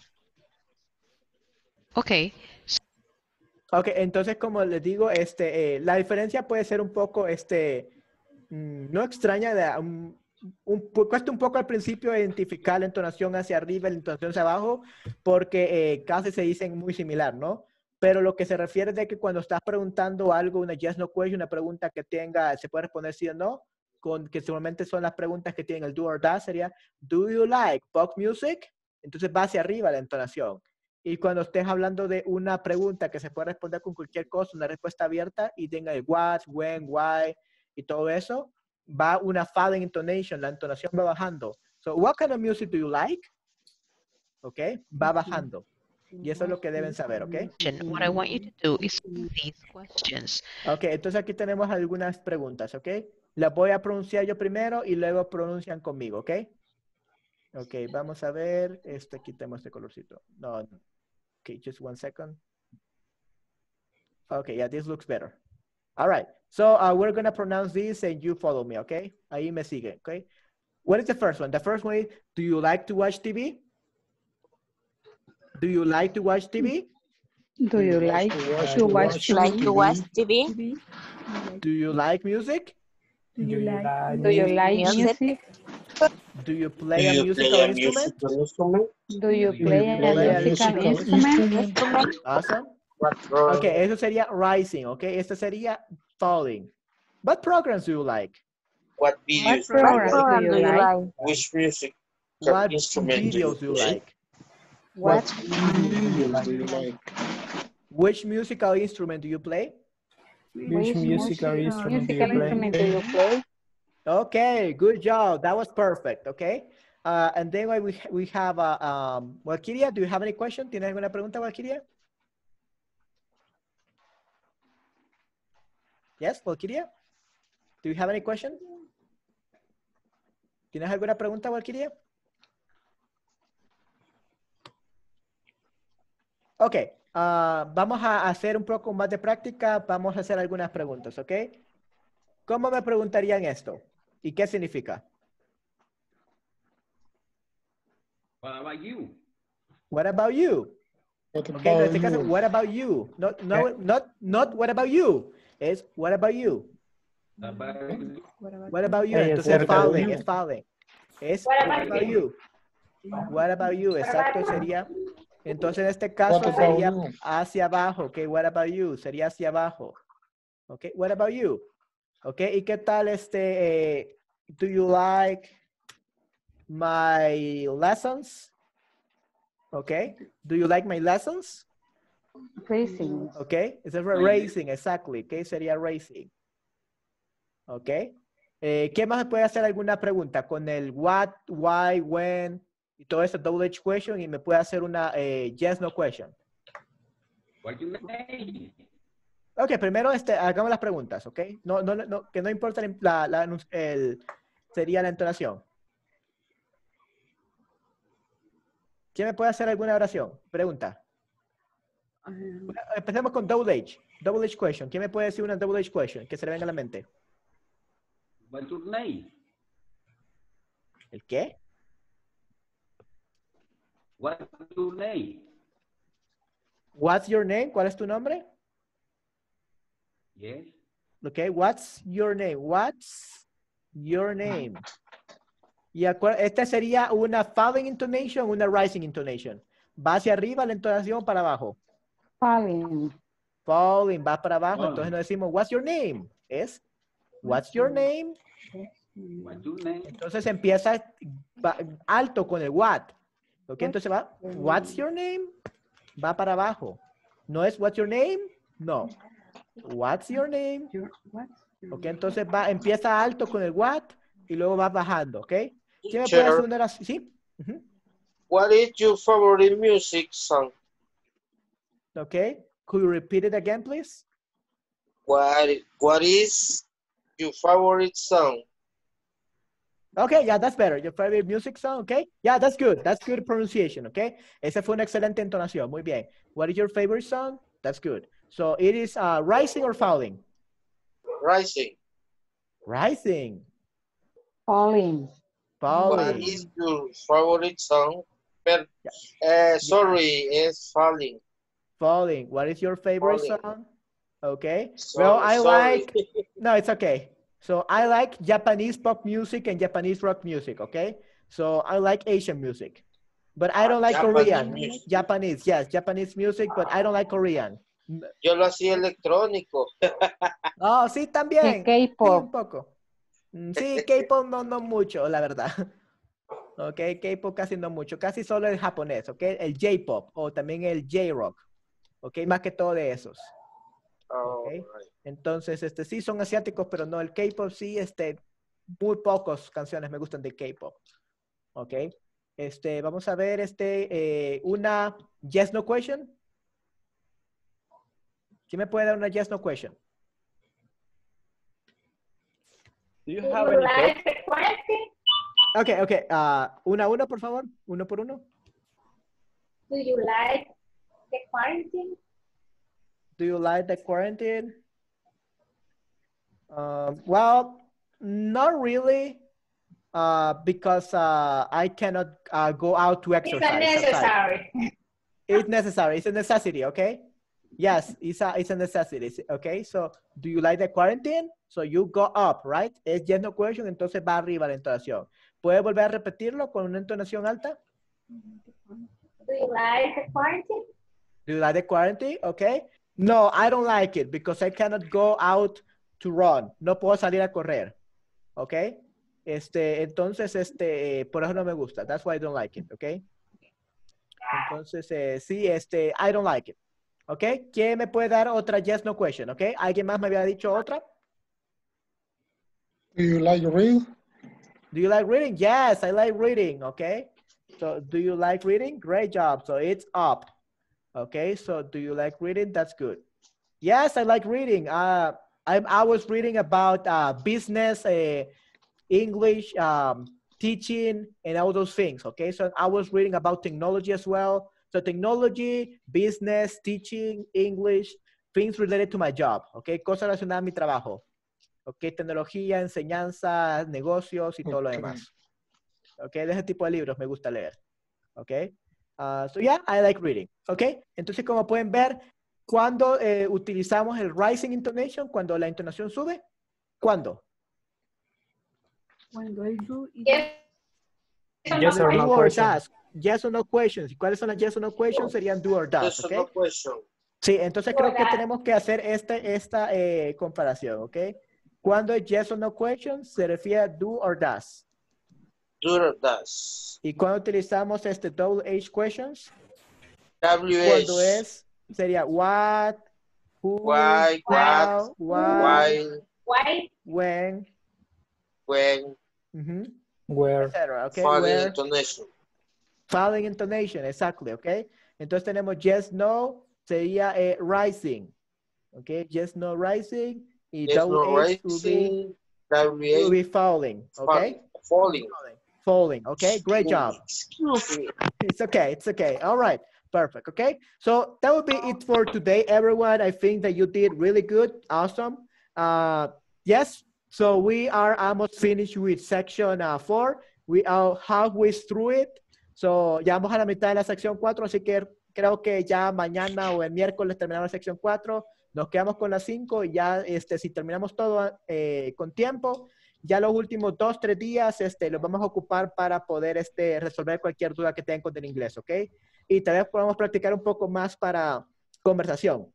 Okay. Ok, entonces como les digo, este, eh, la diferencia puede ser un poco, este, mm, no extraña, de, um, un, cuesta un poco al principio identificar la entonación hacia arriba y la entonación hacia abajo, porque eh, casi se dicen muy similar, ¿no? Pero lo que se refiere es de que cuando estás preguntando algo, una yes, no question, una pregunta que tenga, se puede responder sí o no, con, que seguramente son las preguntas que tienen el do or that, sería, do you like pop music? Entonces va hacia arriba la entonación. Y cuando estés hablando de una pregunta que se puede responder con cualquier cosa, una respuesta abierta, y tenga el what, when, why, y todo eso, va una falling intonation, la entonación va bajando. So, what kind of music do you like? Ok, va bajando. Y eso es lo que deben saber, ¿ok? What I want you to do is these questions. Ok, entonces aquí tenemos algunas preguntas, ¿ok? Las voy a pronunciar yo primero y luego pronuncian conmigo, ¿ok? Ok, vamos a ver. Este, aquí tenemos este colorcito. No, no. Ok, just one second. Okay, yeah, this looks better. All right, so uh, we're going to pronounce this and you follow me, okay? Ahí me sigue, okay? What is the first one? The first one is, do you like to watch T V? Do you like to watch T V? Do you like to watch T V? Like to watch T V? Do you like music? Do you like, do you like music? Do you play Do a you musical play a instrument? musical instrument? Do you play a musical instrument? Awesome. What program? Okay, eso sería rising, okay? Este sería falling. What programs do you like? What What videos? program do you like? Which music? What instrument videos do you play? like? What videos do you like? Which musical instrument do you play? Which musical instrument do you musical play? instrument do you play? Okay, good job. That was perfect, okay? Uh, and then we, we have, uh, um, Valkyria, do you have any question? ¿Tienes alguna pregunta, Valkyria? Yes, Valkyria? Do you have any question? ¿Tienes alguna pregunta, Valkyria? Ok, uh, vamos a hacer un poco más de práctica. Vamos a hacer algunas preguntas, ¿ok? ¿Cómo me preguntarían esto? ¿Y qué significa? What about you? What about you? What Ok, no, en este about caso, you? what about you? No, no, not, not what about you. Es what about you. About- What about you? Ey, Entonces, acerca de falling, you. es falling. Es What what about about you? What about you? Exacto, sería. Entonces, en este caso What about sería you? hacia abajo. Ok, what about you? Sería hacia abajo. Ok, what about you? Ok, ¿y qué tal este? Eh, do you like my lessons? Ok, do you like my lessons? Racing. Ok, es racing, exactly. ¿Qué sería racing? Ok. Eh, ¿Qué más se puede hacer alguna pregunta? Con el what, why, when y todo eso, double H question, y me puede hacer una eh, yes, no question. What you name? Ok, primero este, hagamos las preguntas, ok. No, no, no, que no importa la, la, el, sería la entonación. ¿Quién me puede hacer alguna oración? Pregunta. Empecemos con double H. Double H question. ¿Quién me puede decir una double H question que se le venga a la mente? What your name? ¿El qué? What your name? What's your name? ¿Cuál es tu nombre? Yes. Okay, what's your name? What's your name? Y esta sería una falling intonation, una rising intonation. ¿Va hacia arriba la entonación para abajo? Falling. Falling, va para abajo. Falling. Entonces no decimos, what's your name? Es, what's your name? What your name? Entonces empieza va, alto con el what. Ok, entonces va, what's your name? Va para abajo. No es what's your name? No. What's your name? Ok, entonces va, empieza alto con el what y luego va bajando, ¿ok? ¿Quién me puede hacer una oración? ¿Sí? Uh-huh. What is your favorite music song? Okay. Could you repeat it again, please? What What is your favorite song? Okay, yeah, that's better. Your favorite music song, okay? Yeah, that's good. That's good pronunciation, okay? Esa fue una excelente entonación. Muy bien. What is your favorite song? That's good. So it is uh, rising or falling? Rising. Rising. Falling. Falling. What is your favorite song? But, uh, sorry, yeah. It's falling. Falling. What is your favorite falling. song? Okay. Sorry, well, I sorry. like, no, it's okay. So I like Japanese pop music and Japanese rock music, okay? So I like Asian music. But I don't like Japanese Korean. music. Japanese, yes, Japanese music, but I don't like Korean. Yo lo hacía electrónico. Oh, sí, también. K-pop. Sí, un poco. Mm, Sí, K-pop no, no mucho, la verdad. Ok, K-pop casi no mucho, casi solo el japonés, ok, el J-pop o también el J-rock, ok, más que todo de esos. Oh, Ok, right. entonces, este, sí son asiáticos, pero no, el K-pop sí, este, muy pocas canciones me gustan de K-pop, ok. Este, vamos a ver, este, eh, una yes, no question. ¿Quién me puede dar una yes, no question? Do you Do have you any like questions? the quarantine? Ok, ok, ah, una a uno, por favor, uno por uno. Do you like the quarantine? Do you like the quarantine? Um, well, not really, uh, because uh, I cannot uh, go out to It's exercise outside. unnecessary. It's necessary. It's a necessity, okay? Yes, it's a, it's a necessity, okay? So, do you like the quarantine? So, you go up, right? Es yes, no question, entonces va arriba la entonación. ¿Puede volver a repetirlo con una entonación alta? Do you like the quarantine? Do you like the quarantine? Okay. No, I don't like it because I cannot go out to run. No puedo salir a correr. Okay. Este, entonces, este, eh, por eso no me gusta. That's why I don't like it. Okay. Entonces, eh, sí, este, I don't like it. Okay. ¿Quién me puede dar otra yes, no question? Okay. ¿Alguien más me había dicho otra? Do you like read? Do you like reading? Yes, I like reading. Okay. So, do you like reading? Great job. So, it's up. Okay, so do you like reading? That's good. Yes, I like reading. Uh, I, I was reading about uh, business, uh, English, um, teaching, and all those things. Okay, so I was reading about technology as well. So technology, business, teaching, English, things related to my job. Okay, cosas relacionadas a mi trabajo. Okay, tecnología, enseñanza, negocios y todo lo demás. Okay, de ese tipo de libros me gusta leer. Okay. Uh, so yeah, I like reading. Okay. Entonces, como pueden ver, cuando eh, utilizamos el rising intonation, cuando la entonación sube, ¿cuándo? Cuando el do y Yes. Yes or no Do or question. does. Yes or no questions. ¿Y cuáles son las yes or no questions? Serían do or does. Yes or Okay. no question. Sí, entonces Do creo or que does. tenemos que hacer este, esta eh, comparación. Okay. Cuando es yes or no questions, se refiere a do or does. Do or does. Y cuando utilizamos este double H questions, W cuando H. es, sería what, who, Why, how, what, why, why, Why? when, when, ujú, Where? etcétera, okay, falling where, intonation. following intonation, exactly, okay. Entonces tenemos yes, no, sería eh, rising, okay, yes, no, rising, y Yes, double no H will be, rising. W will H. be falling, okay. Falling. Falling, okay, great job. Excuse me. It's okay, it's okay, all right. Perfect, okay? So that would be it for today, everyone. I think that you did really good, awesome. Uh, yes, so we are almost finished with section uh, four. We are halfway through it. So ya vamos a la mitad de la sección cuatro, así que creo que ya mañana o el miércoles terminamos la sección cuatro. Nos quedamos con las cinco y ya este, si terminamos todo eh, con tiempo, ya los últimos dos, tres días este, los vamos a ocupar para poder este, resolver cualquier duda que tengan con el inglés, ¿ok? Y tal vez podamos practicar un poco más para conversación.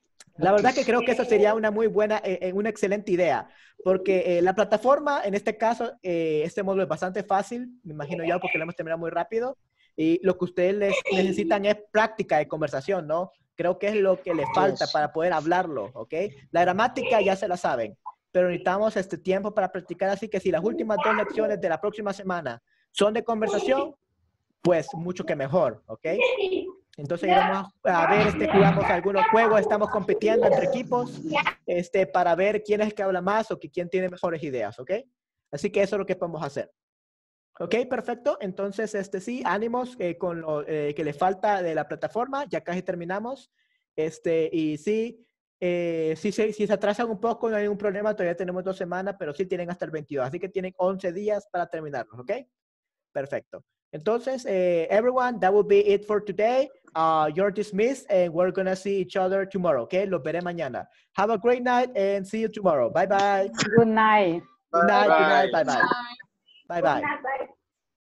La verdad que creo que eso sería una muy buena, eh, una excelente idea, porque eh, la plataforma, en este caso, eh, este módulo es bastante fácil, me imagino yo, porque lo hemos terminado muy rápido, y lo que ustedes les necesitan es práctica de conversación, ¿no? Creo que es lo que les falta Yes. para poder hablarlo, ¿ok? La gramática ya se la saben, pero necesitamos este tiempo para practicar, así que si las últimas dos lecciones de la próxima semana son de conversación, pues mucho que mejor, ¿ok? Entonces vamos a ver, este, jugamos algunos juegos, estamos compitiendo entre equipos este, para ver quién es el que habla más o que quién tiene mejores ideas, ¿ok? Así que eso es lo que podemos hacer. Ok, perfecto. Entonces, este sí, ánimos eh, con lo eh, que le falta de la plataforma. Ya casi terminamos. Este, y sí, eh, si, se, si se atrasan un poco, no hay ningún problema. Todavía tenemos dos semanas, pero sí tienen hasta el veintidós. Así que tienen once días para terminarlos, ¿ok? Perfecto. Entonces, eh, everyone, that will be it for today. Uh, you're dismissed and we're going to see each other tomorrow, ¿ok? Los veré mañana. Have a great night and see you tomorrow. Bye, bye. Good night. Good night, good night, bye, bye. Bye. Bye, bye. Bye.